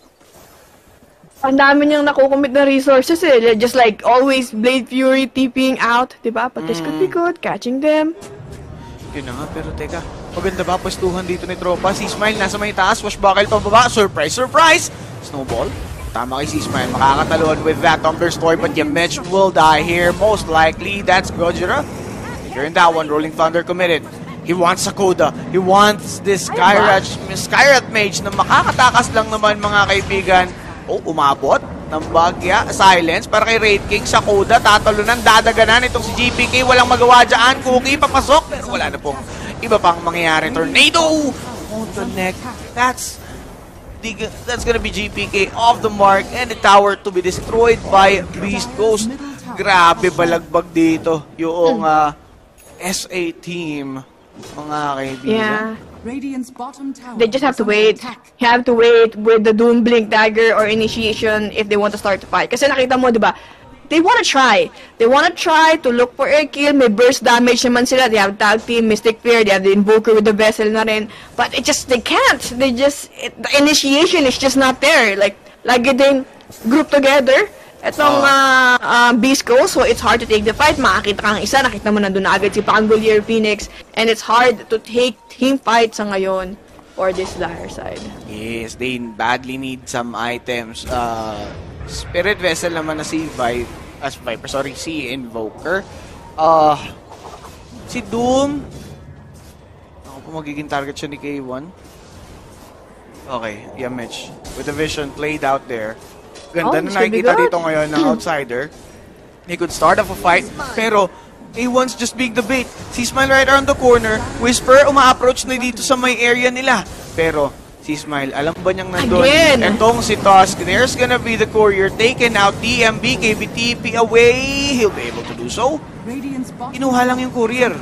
Ang dami niyang nakukumit na resources eh. Like, just like always, Blade Fury TPing out, diba? But this could be good, catching them. Yun na nga, pero teka. Maganda ba pwestuhan dito ni Tropa? Si Smile nasa may taas, washbuckle pababa. Surprise, surprise! Snowball. Tama kay si Smile. Makakataluan with that Thunderstory, but Yamech will die here. Most likely, that's Gojira. You're in that one. Rolling Thunder committed. He wants Sakoda. He wants this Skyrat, Skyrat Mage na makakatakas lang naman, mga kaibigan. Oh, umabot ng bagya. Silence para kay Raid King. Sakoda, tatalunan, dadaganan. Itong si G P K, walang magawa dyan. Cookie, papasok. Pero wala na pong iba pang mangyayari. Tornado! On the neck. That's that's gonna be G P K off the mark and the tower to be destroyed by Beastcoast. Grabe balagbag dito yung uh, S A team, mga kaibigan. Yeah. Radiant's bottom tower. They just have to is under wait. attack. You have to wait with the Doom Blink Dagger or Initiation if they want to start the fight. Kasi nakita mo, di ba, they want to try. They want to try to look for a kill. May burst damage naman sila. They have tag team, Mystic Player, they have the Invoker with the Vessel na rin. But it just, they can't. They just, it, the initiation is just not there. Like, lagi din group together. Itong uh, uh, Beastcoast, so it's hard to take the fight. Makakita kang isa, nakita mo nandun na agad si Pangolier Phoenix. And it's hard to take team fight sa ngayon for this dire side. Yes, they badly need some items. Uh, Spirit Vessel naman na si Viper, as Viper, sorry, si Invoker. Uh, si Doom, ako po magiging target siya ni K one. Okay, yeah, Mitch. With the vision played out there. Ganda Oh, na nakikita dito ngayon ng outsider. He could start off a fight, pero A one's just being the bait. Si Smile right around the corner. Whisper, uma-approach na dito sa may area nila. Pero si Smile, alam ba niyang nandun? Again. Etong si Tusk, there's gonna be the courier taken out. D M B, K B T P away. He'll be able to do so. Kinuha lang yung courier.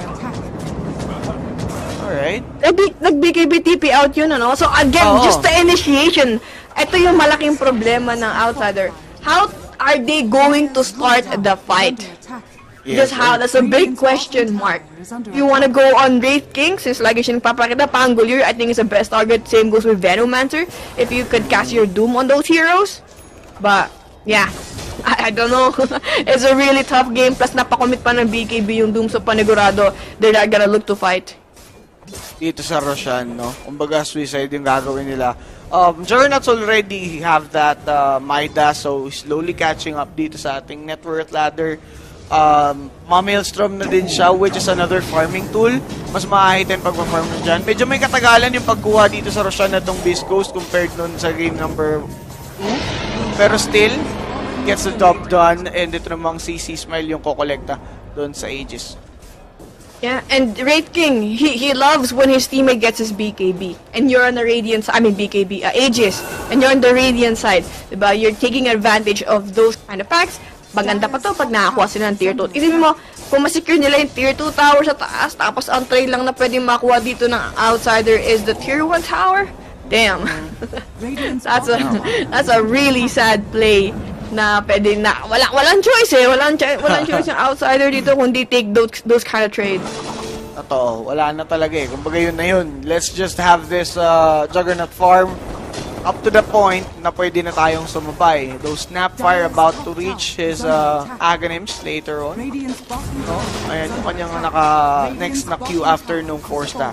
Alright. Nag-B K B T P out yun, ano? So again, Oo. just the initiation. Ito yung malaking problema ng outsider. How are they going to start the fight? Yes, Just how, that's a big question mark. You wanna go on Wraith King, since lagi siya nagpapakita, Pangolier, I think is the best target. Same goes with Venomancer, if you could cast your Doom on those heroes. But, yeah. I, I don't know. It's a really tough game, plus napakomit pa ng B K B yung Doom, so panigurado, they're not gonna look to fight. Dito sa Roshan, no? Kumbaga, suicide yung gagawin nila. Um, Juggernauts already have that uh, Midas, so slowly catching up dito sa ating net worth ladder. Um, Maelstrom na din siya, which is another farming tool. Mas ma-item pag ma-farm na dyan. Medyo may katagalan yung pagkuha dito sa Roshan na itong Beastcoast compared nun sa game number two. Pero still, gets the job done. And ito namang si C-Smile yung kokolekta doon sa Aegis. Yeah, and Wraith King, he he loves when his teammate gets his B K B, and you're on the Radiant side. I mean B K B, uh, Aegis, and you're on the Radiant side. Diba? You're taking advantage of those kind of packs. Maganda pa to pag nakakuha sila ng tier two. Isipin mo, kung masecure nila yung tier two tower sa taas, tapos ang trade lang na pwedeng makuha dito ng outsider is the tier one tower. Damn. that's a that's a really sad play. Na pwede na wala walang choice eh walang walang choice yung outsider dito kundi take those those kind of trades. Totoo, wala na talaga eh. Kumbaga yun na yun. Let's just have this uh, Juggernaut farm up to the point na pwede na tayong sumabay. Those Snapfire about to reach his uh, Aghanims later on. No? Ayan yung kanyang naka next na queue after nung four staff.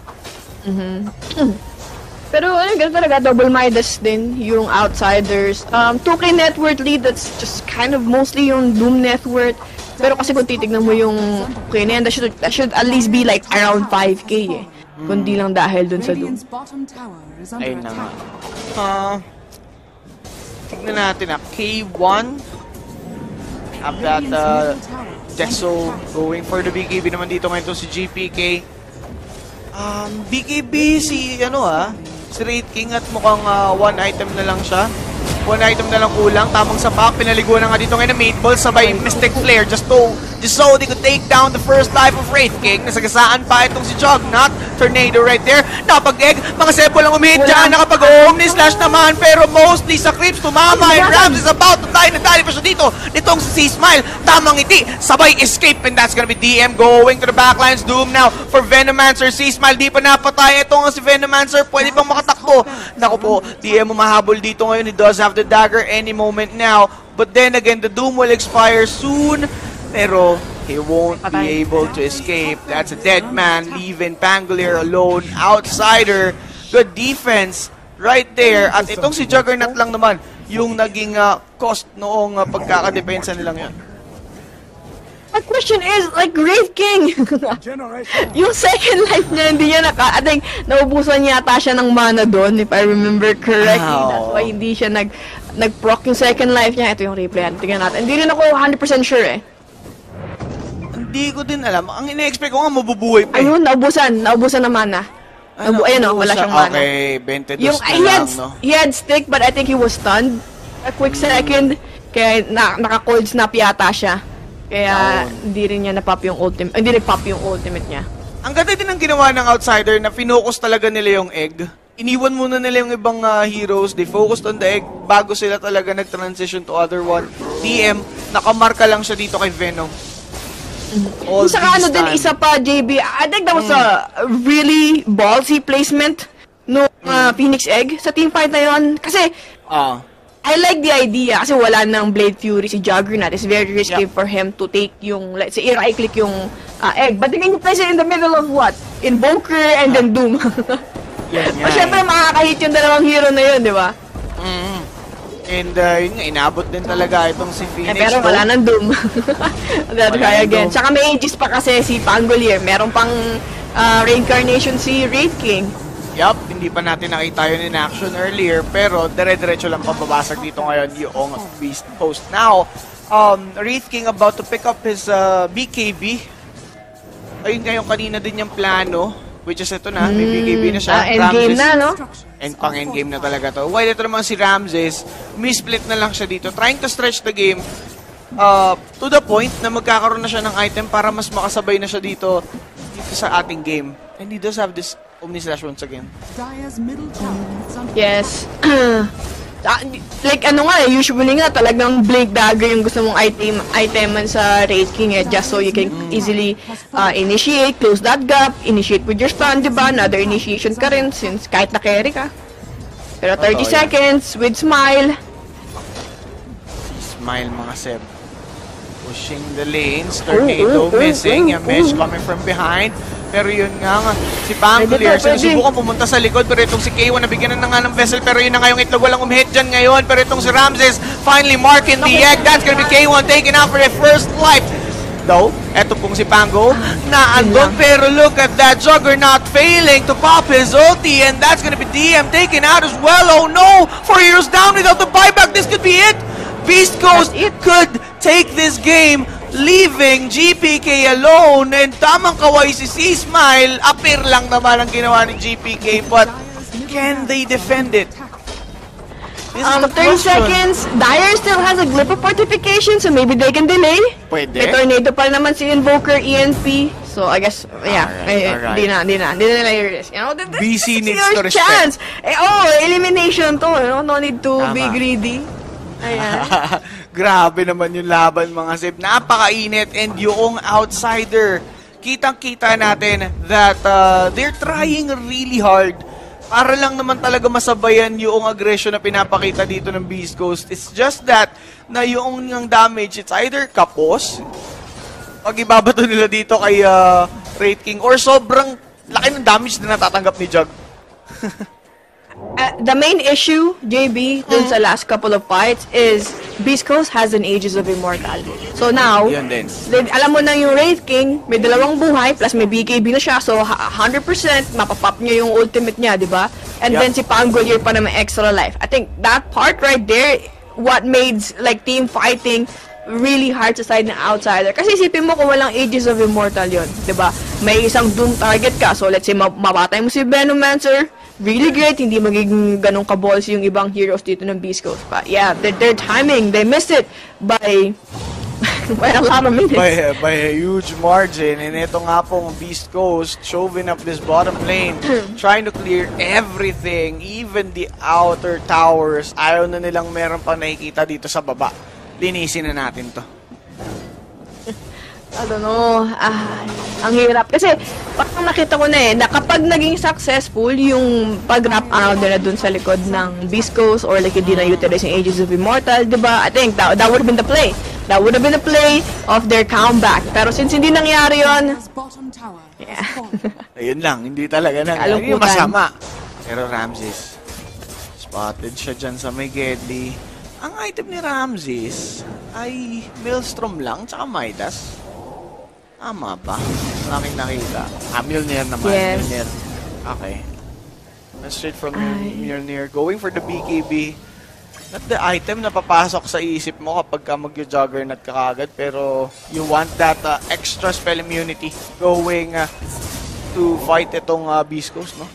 Mhm. Pero ano, ganun talaga, double Midas din yung outsiders. Um, two K net worth lead, that's just kind of mostly yung Doom net worth. Pero kasi kung titignan mo yung okay na yan, that should, that should at least be like around five K eh. Mm. Kundi lang dahil dun sa Doom. Ayun na nga. Uh, tignan natin na. K one. Have that uh, Dexo going for the B K B naman dito ngayon si G P K. Um, B K B si ano ah, si Wraith King at mukhang uh, one item na lang siya. One item na lang kulang. Tamang sapak. Pinaliguan na nga dito ngayon na Meatball sabay Mystic Flare. Just so, just so they could take down the first life of Wraith King. Nasagasaan pa itong si Juggernaut. Tornado right there. Napag-egg. Mga Sebo lang umihit dyan. Nakapag-Omni Slash naman. Pero mostly sa creeps tumama. And Rams is about to die. Nadali pa siya dito. Nitong si C-Smile. Tamang ngiti. Sabay escape. And that's gonna be D M going to the backlines. Doom now for Venomancer. C-Smile di pa napatay. Ito nga si Venomancer. Pwede pang makatakbo. Naku po. D M mahabol dito ngayon. He does have the dagger any moment now. But then again, the Doom will expire soon. Pero he won't be able to escape. That's a dead man, leaving Pangolier alone. Outsider, good defense right there. At itong si Juggernaut lang naman yung naging uh, cost noong uh, pagkakadepensa nilang yan. My question is, like, Wraith King, yung second life niya, hindi niya naka, I think, naubusan yata siya ng mana doon, if I remember correctly. Oh. That's why hindi siya nag, nag-proc yung second life niya. Ito yung replay, tingnan natin. Hindi rin ako one hundred percent sure eh. Hindi ko din alam. Ang ina-expect ko nga, mabubuhay pa eh. Ayun, naubusan, naubusan ng mana. Ano, Naubu ayun o, wala siyang mana. Okay, twenty-two Yung, na he had, lang, no? he had stick, but I think he was stunned. A quick second, kaya na, naka-cold snap yata siya. Kaya hindi rin niya na-pop yung ultimate, hindi nag-pop yung ultimate niya. Ang ganda din ang ginawa ng outsider na finocus talaga nila yung egg. iniwan muna nila yung ibang uh, heroes. They focused on the egg bago sila talaga nag-transition to other one. T M, nakamarka lang siya dito kay Venom. All Saka ano din, time. isa pa, J B, I think that was mm. a really ballsy placement no uh, mm. Phoenix Egg sa teamfight na yun. Kasi, uh. I like the idea kasi wala nang Blade Fury si Juggernaut. It's very risky yep. for him to take yung, let's say, i-right-click yung uh, egg. But then you place it in the middle of what? Invoker and uh. then Doom. Yan, o syempre, makakahit yung dalawang hero na yun, di ba? Mm. And uh, yun nga, inabot din talaga itong si Phoenix. Eh, pero wala nang Doom. That's try again. Tsaka may ages pa kasi si Pangolier. Meron pang uh, reincarnation si Wraith King. Yup, hindi pa natin nakita yun in action earlier. Pero dire-diretso lang pababasag dito ngayon yung Beastcoast. Now, um, Wraith King about to pick up his uh, B K B. Ayun nga yung kanina din yung plano. Which is ito na, may B K B na siya. Uh, endgame na, no? And pang endgame na talaga to. While ito naman si Ramses, missplit na lang siya dito. Trying to stretch the game uh, to the point na magkakaroon na siya ng item para mas makasabay na siya dito dito sa ating game. And he does have this Omni-Slash once again. Yes. Like ano nga, usually nga talagang Blink Dagger yung gusto mong item iteman sa Wraith King eh, just so you can easily uh, initiate, close that gap, initiate with your stun, diba? Another initiation ka rin since kahit na-carry ka. Pero thirty Totoo, seconds with Smile. Si Smile mga Seb. Pushing the lanes, Tornado missing, yung Mesh coming from behind. Pero yun nga nga, si Pangolier, sinusubukan pumunta sa likod, pero itong si K one nabigyan na nga ng vessel, pero yun na nga yung itlog, walang umhit dyan ngayon, pero itong si Ramses, finally marking the egg, that's gonna be K one taken out for their first life. Though, eto pong si Pango, na andon, pero look at that, Juggernaut failing to pop his ulti, and that's gonna be D M taken out as well. Oh no, four heroes down without the buyback, this could be it. Beastcoast could take this game, leaving G P K alone, and tamang kaway si C-Smile, appear lang naman ang ginawa ni G P K, but can they defend it? This um, thirty seconds, Dire still has a grip of fortification, so maybe they can delay. Pwede. May Tornado pa naman si Invoker, E N P, so I guess, yeah, alright, alright. di na, di na, di na nila i-risk. You know, this, B C this needs is your to respect. chance. Eh, oh, elimination to, you know, no need to Tama. be greedy. Ayan. Grabe naman yung laban mga Seb. Napakainit, and yung outsider, kitang-kita natin that uh, they're trying really hard para lang naman talaga masabayan yung aggression na pinapakita dito ng Beastcoast. It's just that na yung, yung damage, it's either kapos, pag ibabato nila dito kay uh, Wraith King, or sobrang laki ng damage na natatanggap ni Jug. Uh, the main issue, J B, dun sa last couple of fights is Beastcoast has an Aegis of Immortal. So now, Yun din. then, alam mo na yung Wraith King, may dalawang buhay, plus may B K B na siya, so one hundred percent mapapop niya yung ultimate niya, di ba? And Yep. then si Pangolier pa na may extra life. I think that part right there, what made like team fighting really hard sa side ng outsider. Kasi isipin mo kung walang Aegis of Immortal yun, di ba? May isang Doom target ka, so let's say ma mapatay mo si Venomancer, really great, hindi magiging ganong kaballs yung ibang heroes dito ng Beastcoast. But yeah, their, their timing, they missed it by by a lot of minutes. By, by a huge margin. And ito nga pong Beastcoast shoving up this bottom lane, trying to clear everything, even the outer towers. Ayaw na nilang meron pa nakikita dito sa baba. Linisin na natin to. I don't know. Ah, ang hirap. Kasi, parang nakita ko na eh, na kapag naging successful yung pag-wrap around nila dun sa likod ng Beastcoast or like hindi na-utilize yung Aegis of Immortal, diba? I think that, that would have been the play. That would have been the play of their comeback. Pero since hindi nangyari yun, yeah. Ayun lang, hindi talaga nangyari. Yung masama. Pero Ramses, spotted siya dyan sa may Gedli. Ang item ni Ramses ay Maelstrom lang, tsaka Midas. Tama ba? Maraming nakita. Ah, Mjolnir naman. Yes. Mjolnir. Okay. That's straight from Mjolnir. Going for the B K B. Not the item na papasok sa isip mo kapag ka mag-juggernaut ka kagad, pero you want that uh, extra spell immunity going uh, to fight itong uh, Beastcoast, no?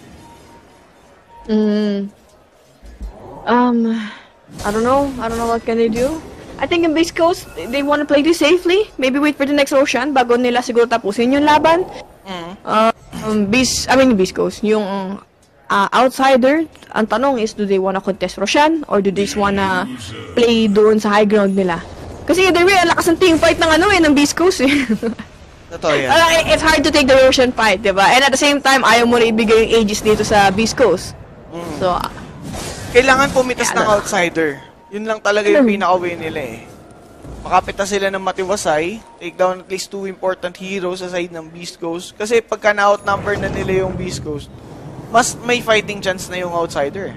Mm. Um, I don't know. I don't know what can they do. I think in Beastcoast, they want to play this safely. Maybe wait for the next Ocean bago nila siguro tapusin yung laban. Mm. Uh, um, Beast, I mean Beastcoast, yung uh, Outsider, ang tanong is, do they wanna contest Roshan or do they just wanna play doon sa high ground nila? Kasi either way, ang lakas ng team fight ng ano eh, ng Beastcoast eh. Totoo yan. Uh, it's hard to take the Roshan fight, diba? And at the same time, ayaw mo na ibigay yung Aegis dito sa Beastcoast. Mm. So, uh, kailangan pumitas yeah, ng outsider. Yun lang talaga yung pinaka-way nila eh. Makapita sila ng matiwasay, take down at least two important heroes sa side ng Beastcoast. Kasi pagka na-outnumber na nila yung Beastcoast, mas may fighting chance na yung outsider.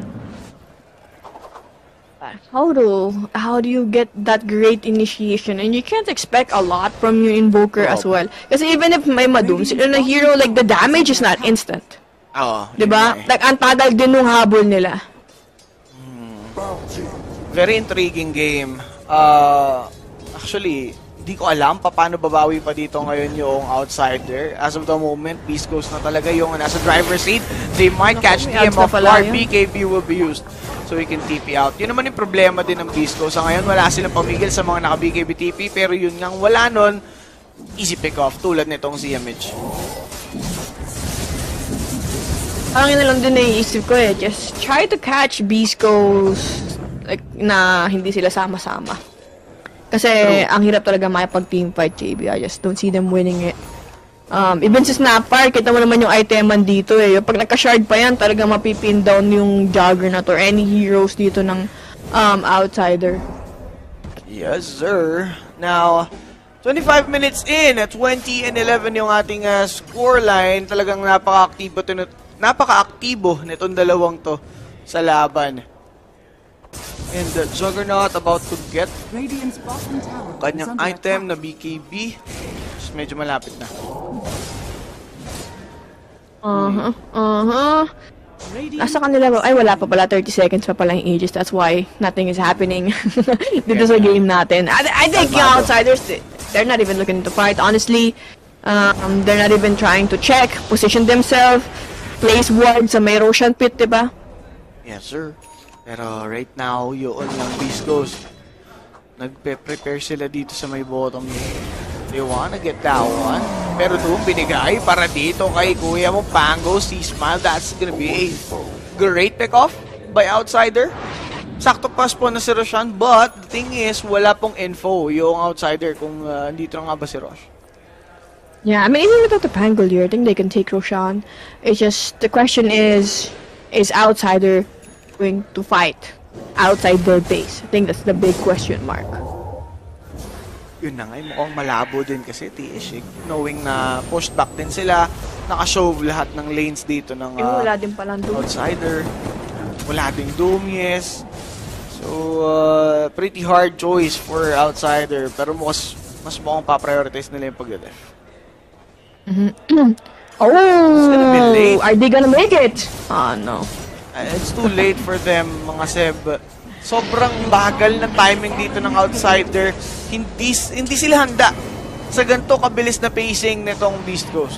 How do how do you get that great initiation? And you can't expect a lot from your invoker oh. as well. Kasi even if may madum sila na hero, like the damage is not instant. Oo. Diba? Eh. Like ang tagal din nung habol nila. Hmm. Very intriguing game. Uh, actually, di ko alam pa paano babawi pa dito ngayon yung outsider. As of the moment, Beastcoast na talaga yung nasa driver's seat. They might catch T M off guard. B K B will be used so we can T P out. Yun naman yung problema din ng Beastcoast. Sa ngayon, wala silang pamigil sa mga naka-B K B T P, pero yun ngang wala nun, easy pick-off tulad nitong Z M H. Ang ina lang din naiisip ko eh, just try to catch Beastcoast like, na hindi sila sama-sama. Kasi True. Ang hirap talaga makipag-team fight, J B. I just don't see them winning it. Um, even sa Snapper, kita mo naman yung iteman dito eh. Pag nagka-shard pa yan, talaga mapipin down yung Juggernaut or any heroes dito ng um, outsider. Yes, sir. Now, twenty-five minutes in, at twenty and eleven yung ating uh, scoreline. Talagang napaka-aktibo, napaka-aktibo nitong dalawang to sa laban. And the Juggernaut about to get kanyang item na B K B. Medyo malapit na. Uh-huh. Uh-huh. Nasa kanila ba? Ay, wala pa pala. thirty seconds pa pala yung Aegis. That's why nothing is happening dito sa game natin. I, I think yung outsiders, they're not even looking to fight. Honestly, um, they're not even trying to check, position themselves, place ward sa may Roshan pit, diba? Yes, sir. Pero right now, yun yung Beastcoast. Nagpe-prepare sila dito sa may bottom lane. They wanna get that one. Pero doon binigay para dito kay kuya mo, Pango, C-Smile. That's gonna be a great pick-off by outsider. Sakto pass po na si Roshan, but the thing is, wala pong info yung outsider kung uh, dito na nga ba si Rosh. Yeah, I mean, even without the Pango here, I think they can take Roshan. It's just, the question is, is outsider going to fight outside their base? I think that's the big question mark. Yun na nga, mukhang malabo din kasi T S H, knowing na pushed back din sila, nakashow lahat ng lanes dito ng uh, wala din palang Doom. outsider. Wala ding Doom, yes. So, uh, pretty hard choice for outsider, pero mas, mas mukhang pa-prioritize nila yung pag-def. Mm-hmm. Oh! It's gonna be late. Are they gonna make it? Oh, no. Uh, it's too late for them, mga Seb. Sobrang bagal ng timing dito ng outsider. Hindi hindi sila handa sa ganito kabilis na pacing nitong Beastcoast.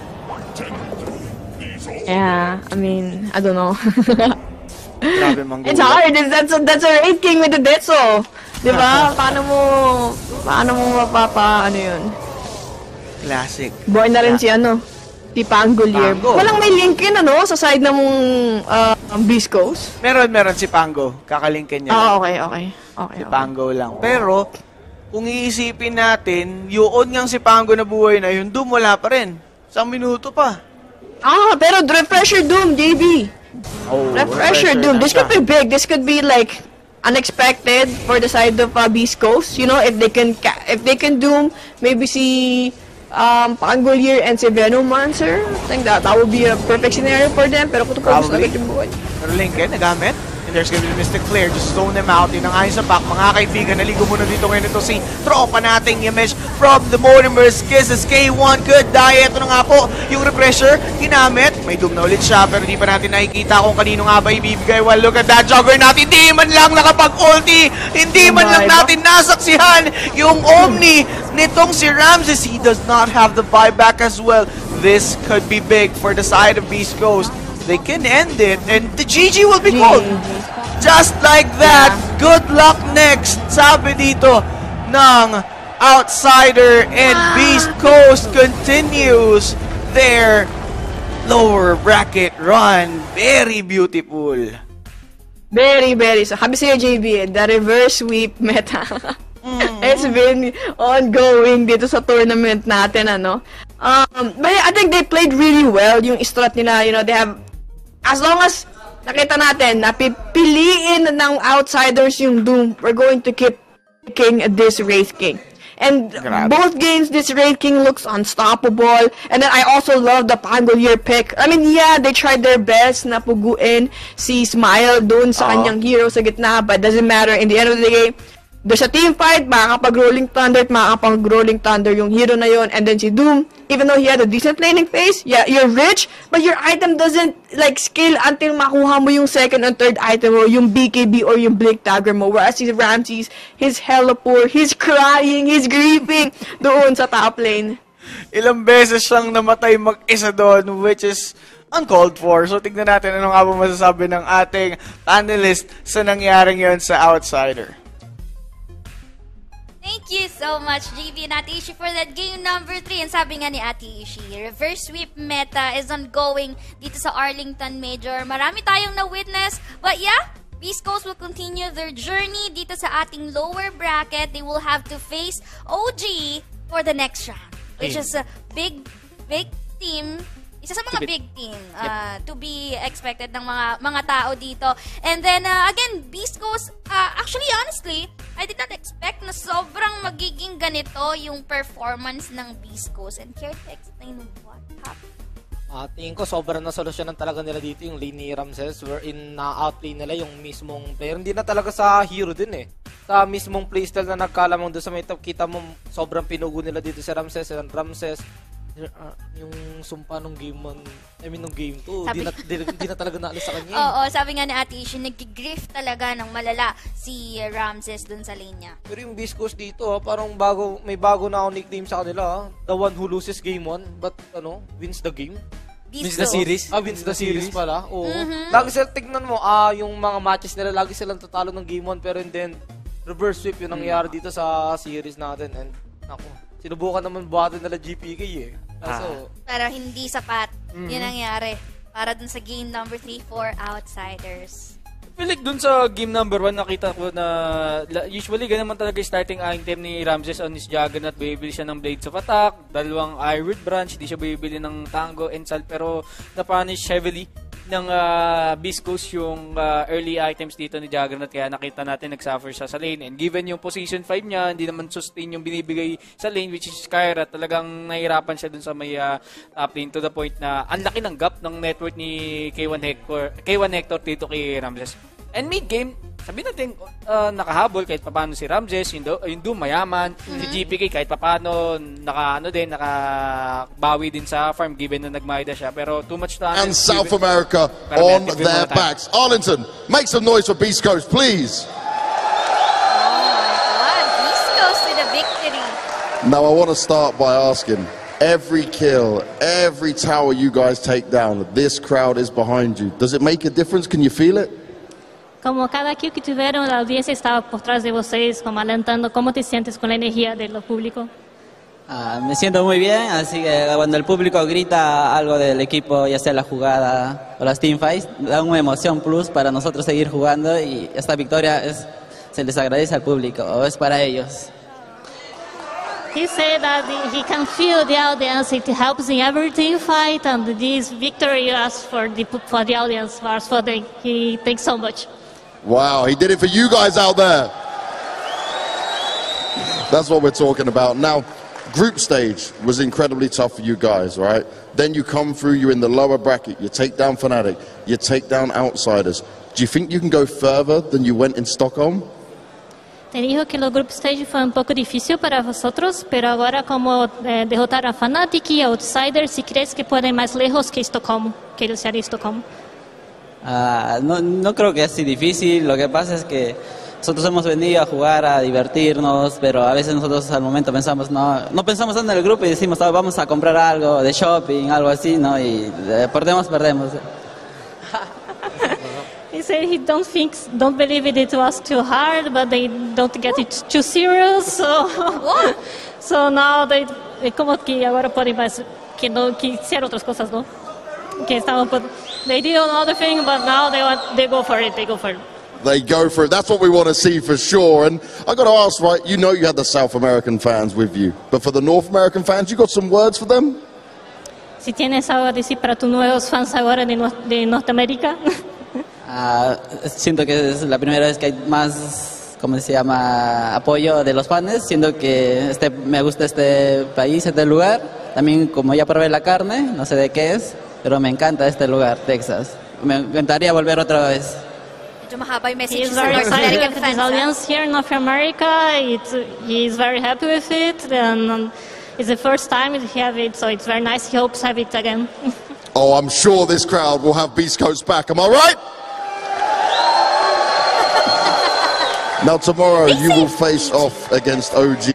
Yeah, I mean, I don't know. Grabe manggulat. It's hard. That's a, that's a rating with the Detso. Diba? Paano mo, paano mo mapapa, ano yun? Classic. Boy na rin yeah. si ano, si Pangolier. Pango. Walang may link yun, ano, sa side na mong uh, Beastcoast? Meron, meron si Pango. Kakalinkin niya. Ah, oh, okay, okay. okay si okay. Pango lang. Pero, kung iisipin natin, yun ngang si Pango na buhay na yun, Doom wala pa rin. Isang minuto pa. Ah, pero refresher Doom, J B. Oh, refresher Doom. This could be big. This could be like unexpected for the side of uh, Beastcoast. You know, if they can, if they can Doom, maybe see um, Pangolier and si Venomancer. I think that that would be a perfect scenario for them. Pero kung ito po, gusto agad yung buhay. Pero Lincoln, nagamit. And there's gonna be Mystic Flare. Just zone them out. Yun ang ayon sa pack. Mga kaibigan, naligo muna dito ngayon ito si tropa nating Yamesh from the Mortimer's Kisses. K one could die. Ito na nga po. Yung refresher, ginamit. May doom na ulit siya. Pero di pa natin nakikita kung kanino nga ba ibibigay. Well, look at that Juggernaut. Hindi man lang nakapag-ulti. Hindi man lang natin nasaksihan yung Omni nitong si Ramses. He does not have the buyback as well. This could be big for the side of Beastcoast. They can end it, and the G G will be called. Just like that. Yeah. Good luck next. Sabi dito ng outsider, and Beastcoast continues their lower bracket run. Very beautiful. Very, very. So, sabi sa'yo, J B, the reverse sweep meta. Mm-hmm. It's been ongoing dito sa tournament natin, ano. Um, but I think they played really well yung strat nila. You know, they have, as long as nakita natin, napipiliin ng outsiders yung Doom, we're going to keep king this Wraith King. And Grabe. both games, this Wraith King looks unstoppable. And then I also love the Pangolier pick. I mean, yeah, they tried their best na puguin si Smile doon sa uh-huh. kanyang hero sa gitna, but doesn't matter. In the end of the game, there's a team fight, makakapag-Rolling Thunder at makakapag-Rolling Thunder yung hero na yon. And then si Doom, even though he had a decent laning phase, yeah, you're rich, but your item doesn't like scale until makuha mo yung second and third item mo, yung B K B or yung Blink Dagger mo. Whereas si Ramses, he's hella poor, he's crying, he's grieving doon sa top lane. Ilang beses siyang namatay mag-isa doon, which is uncalled for. So tignan natin ano nga ba masasabi ng ating panelist sa nangyaring yon sa Outsider. Thank you so much, J B and Ate Ishi, for that game number three. And sabi nga ni Ate Ishi, reverse sweep meta is ongoing dito sa Arlington Major. Marami tayong na-witness. But yeah, Beastcoast will continue their journey dito sa ating lower bracket. They will have to face O G for the next round, which is a big, big team. Isa sa mga big team uh, yep. to be expected ng mga mga tao dito. And then, uh, again, Beastcoast, uh, actually, honestly, I did not expect na sobrang magiging ganito yung performance ng Beastcoast. And care to explain what happened? Uh, tingin ko, sobrang nasolusyonan talaga nila dito yung lane ni Ramses, wherein na-outplay nila yung mismong player. Hindi na talaga sa hero din eh. Sa mismong playstyle na nagkalamang doon sa may top, kita mo sobrang pinugo nila dito sa Ramses. And Ramses, Uh, yung sumpa nung game one, I mean nung game two, di na, di, di na talaga naalis sa kanya. Oo, sabi nga ni Ate Ishi, nag-grief talaga ng malala si Ramses dun sa lane niya. Pero yung Beastcoast dito, parang bago, may bago na ako nickname sa kanila. The one who loses game one, but ano, wins the game. Wins the series? Ah, wins the series pala. Oo. Mm-hmm. Lagi sila, tignan mo, ah, yung mga matches nila, lagi silang tatalo ng game one, pero and then, reverse sweep yung nangyari dito sa series natin. And, ako, sinubukan naman buhatin nila G P K eh. So, pero hindi sapat. Mm-hmm. Yun nangyari. Para dun sa game number three for Outsiders. I feel like dun sa game number one, nakita ko na usually ganun naman talaga yung starting item ni Ramses on his Juggernaut. Bibili siya ng Blades of Attack, dalawang Iron Branch, hindi siya bibili ng Tango and Sal, pero napunish heavily ng uh, Beastcoast yung uh, early items dito ni Juggernaut, kaya nakita natin nagsuffer siya sa lane. And given yung position five niya, hindi naman sustain yung binibigay sa lane, which is Kyra, talagang nahirapan siya dun sa may uh, top lane to the point na ang laki ng gap ng network ni K one Hector, K one Hector dito kay Ramses. And mid-game, sabihin natin, uh, nakahabol kahit papano si Ramses, yung, do, yung Doom mayaman, mm-hmm. si G P K kahit papano, naka, ano din, nakabawi din sa farm given na nagmayda siya. Pero too much time. And South given, America on their backs. Arlington, make some noise for Beastcoast, please. Oh my God, Beastcoast with a victory. Now I want to start by asking, every kill, every tower you guys take down, this crowd is behind you. Does it make a difference? Can you feel it? Como cada kill que tuvieron, la audiencia estaba por detrás de vocês, como alentando. ¿Cómo te sientes con la energía del público? Ah, me siento muy bien, así que cuando el público grita algo del equipo, ya sea la jugada o las teamfights, da una emoción plus para nosotros seguir jugando, y esta victoria es, se les agradece al público, o es para ellos. He said that he can feel the audience. It helps in every team fight, and this victory is for the for the audience, for the he thanks so much. Wow, he did it for you guys out there. That's what we're talking about. Now, group stage was incredibly tough for you guys, right? Then you come through, you're in the lower bracket, you take down Fnatic, you take down Outsiders. Do you think you can go further than you went in Stockholm? Te dijo que los group stage fue un poco difícil para vosotros, pero ahora como eh, derrotar a Fnatic y Outsiders, si crees que pueden más lejos que Estocolmo, que el ser Estocolmo. Uh, no, no creo que sea difícil, lo que pasa es que nosotros hemos venido a jugar, a divertirnos, pero a veces nosotros al momento pensamos, no, no pensamos en el grupo y decimos, oh, vamos a comprar algo de shopping, algo así, ¿no? Y eh, perdemos, perdemos. He said he don't think, don't believe it was too hard, but they don't get it too serious, so, so now they, como que ahora podem mais, que, no, que hacer otras cosas, ¿no? que estaban por, they did another thing, but now they want, they go for it, they go for it. They go for it. That's what we want to see for sure. And I got to ask, right, you know you had the South American fans with you, but for the North American fans, you got some words for them? Si tienes algo a decir para tus nuevos fans ahora de, de Norteamérica. Ah, siento que es la primera vez que hay más, ¿cómo se llama?, apoyo de los fans. Siento que este, me gusta este país, este lugar. También como ya probé la carne, no sé de qué es, pero me encanta este lugar, Texas. Me encantaría volver otra vez. He is very excited with his audience here in North America. It's, he is very happy with it. And um, it's the first time he have it, so it's very nice. He hopes to have it again. Oh, I'm sure this crowd will have Beastcoast back. Am I right? Now tomorrow you will face off against O G.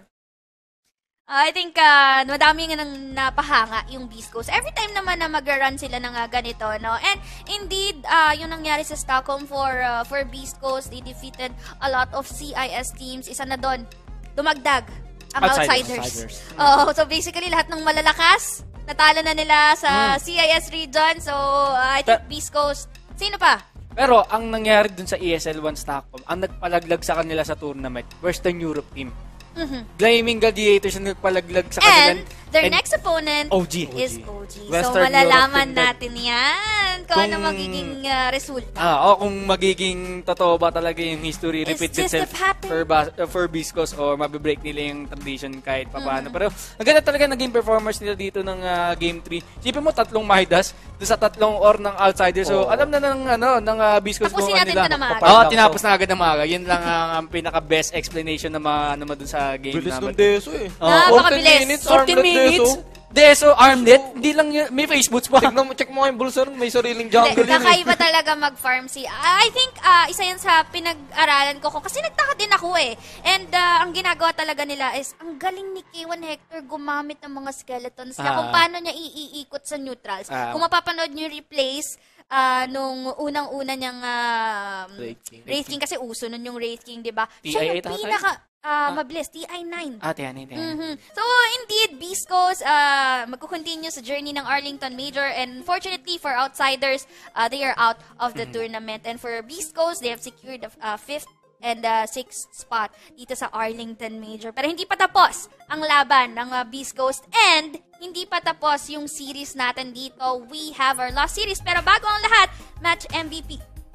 I think uh, madami nga nang napahanga yung Beastcoast. Every time naman na mag-run sila ng uh, ganito, no? And indeed, uh, yung nangyari sa Stockholm for uh, for Beastcoast, they defeated a lot of C I S teams. Isa na doon, dumagdag ang Outsiders. outsiders. Oh, so basically, lahat ng malalakas, natalo na nila sa hmm. C I S region. So, uh, I think Beastcoast, sino pa? Pero, ang nangyari dun sa E S L one Stockholm, ang nagpalaglag sa kanila sa tournament, Western Europe team. Mm-hmm. Gleaming Gladiators ang nagpalaglag sa kanila. And their and next opponent O G. is O G. Western so, malalaman natin yan kung, kung ano magiging uh, resulta. Ah, o kung magiging totoo ba talaga yung history repeats itself for, uh, for Beastcoast or mabibreak nila yung tradition kahit papaano. Mm-hmm. Pero, ang ganda talaga naging performance nila dito ng uh, Game three. Sipin mo, tatlong Midas doon sa tatlong or ng Outsiders. So, oh. alam na ng, ano, ng uh, Beastcoast kung natin nila. Tapusin natin na Oo, oh, tinapos na agad na maaga. Yun lang ang um, pinaka-best explanation na ma, naman dun sa game bilis naman. Bilis ng Deso eh. Oh. Napakabilis. minutes, fourteen minutes. Deso, armlet. Hindi lang yun. May face boots pa. Tignan mo, check mo yung bulsa rin. May sariling jungle yun. Kakaiba talaga mag-farm si... I think uh, isa yan sa pinag-aralan ko. Kasi nagtaka din ako eh. And uh, ang ginagawa talaga nila is, ang galing ni K one Hector gumamit ng mga skeletons niya. Ah. Kung paano niya iikot sa neutrals. Ah. Kung mapapanood niyo yung replays, Uh, nung unang-una niyang uh, Wraith King, kasi uso nun yung Wraith King, di ba? Siya yung pinaka uh, mabilis, T I nine. Ah, T I nine. Mm-hmm. So, indeed, Beastcoast, uh, magkukontinue sa journey ng Arlington Major, and fortunately for Outsiders, uh, they are out of the mm-hmm. tournament. And for Beastcoast, they have secured the uh, fifth and uh, sixth spot dito sa Arlington Major. Pero hindi pa tapos ang laban ng uh, Beastcoast, and hindi pa tapos yung series natin dito. We have our last series. Pero bago ang lahat, match M V P.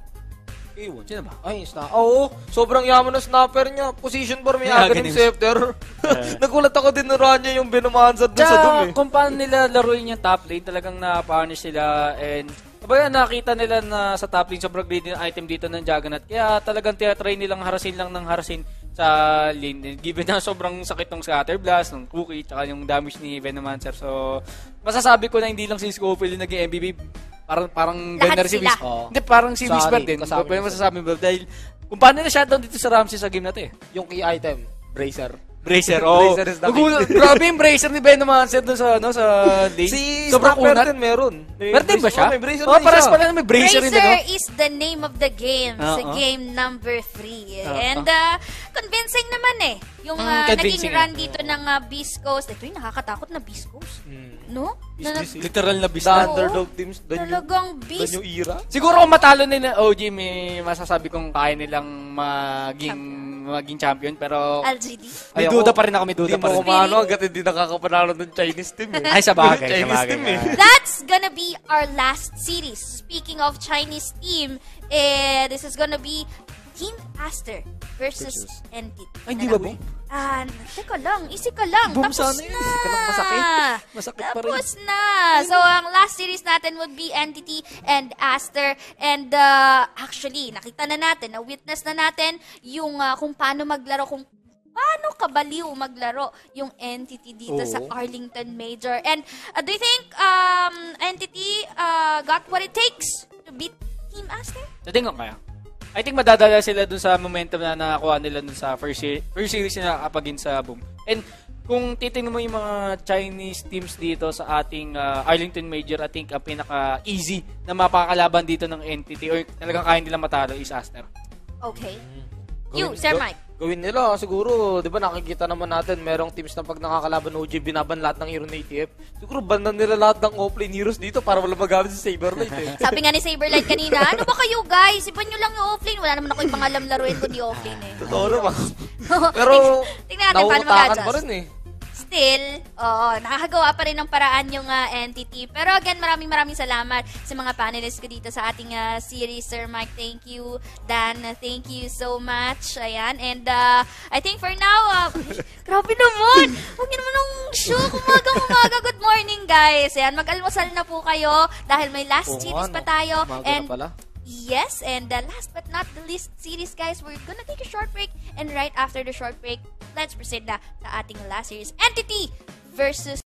Ewan, sino ba? Ay, snapper. Oo, sobrang yaman ng snapper niya. Position bar may aga ng scepter. Nagulat ako din na niya yung binumansad doon sa dumi. Kung paano nila laruin yung top lane, talagang na-punish sila, and Baga, nakita nila na sa top lane sobrang greedy ng item dito ng Juggernaut. Kaya talagang tiyatry nilang harasin lang ng harasin sa lane. Given na sobrang sakit ng Scatter Blast, ng Cookie, tsaka yung damage ni Venomancer. So, masasabi ko na hindi lang si Scofield yung naging M V P. Parang, parang ganda rin si Whisper. Oh. Hindi, parang si Whisper din. Pwede masasabi mo. Dahil, kung paano na shutdown dito sa Ramsey sa game natin. Yung key item, Bracer. Bracer, oh. Bracer is the grabe yung Bracer ni Venomancer doon sa, no, sa lane. Si Snapper din meron. Meron din ba siya? Oh, may Bracer oh, paras pala na may Bracer rin. Bracer is the name of the game. Uh, sa uh, game number three. Uh, And uh, convincing naman eh. Yung uh, mm, naging run dito ng uh, Beastcoast. Ito yung nakakatakot na Beastcoast. Mm. No? Na, literal na Beast. The underdog teams. Talagang Beast. The new era. Siguro kung matalo nila O G, may masasabi kong kaya nilang maging maging champion, pero L G D. May duda pa rin ako, may duda pa rin. Hindi mo kumano, agad hindi nakakapanalo ng Chinese team eh. Ay, sa bagay, sa Chinese bagay. Team, eh. That's gonna be our last series. Speaking of Chinese team, eh, this is gonna be Team Aster versus Entity. Ay, hindi ba ba? Ah, teka lang, easy ka lang. Boom, tapos sana na. Easy ka lang, masakit. Masakit pa rin. Tapos na. So, ang last series natin would be Entity and Aster. And uh, actually, nakita na natin, na-witness na natin yung uh, kung paano maglaro, kung paano kabaliw maglaro yung Entity dito Oo. sa Arlington Major. And uh, do you think um, Entity uh, got what it takes to beat Team Aster? Sa tingin kaya? I think madadala sila dun sa momentum na nakakuha nila dun sa first, first series na nakapagin sa Boom. And kung titingnan mo yung mga Chinese teams dito sa ating uh, Arlington Major, I think ang uh, pinaka-easy na mapakalaban dito ng Entity or talagang kaya nila matalo is Aster. Okay. You, Sir Mike. gawin nila. Siguro, di ba nakikita naman natin, merong teams na pag nakakalaban O G, binaban lahat ng hero na A T F. Siguro, bandan nila lahat ng offlane heroes dito para wala magamit si Saberlight eh. Sabi nga ni Saberlight kanina, ano ba kayo guys? Iban nyo lang yung offlane. Wala naman ako yung pangalam laruin ko di offlane eh. Totoo naman. Pero, tingnan natin paano nauutakan mag-adjust. pa rin eh. Still, oo, nakakagawa pa rin ng paraan yung uh, entity. Pero again, maraming maraming salamat sa mga panelists ko dito sa ating uh, series. Sir Mike, thank you. Dan, uh, thank you so much. Ayan. And uh, I think for now, uh, grabe naman. Huwag niyo naman ng show. Umaga-umaga. Good morning, guys. Ayan, mag-almusal na po kayo dahil may last Oo, series ano, pa tayo. umaga And na pala. yes, and uh, last but not the least series, guys, we're gonna take a short break. And right after the short break, let's proceed na sa ating last series. Entity versus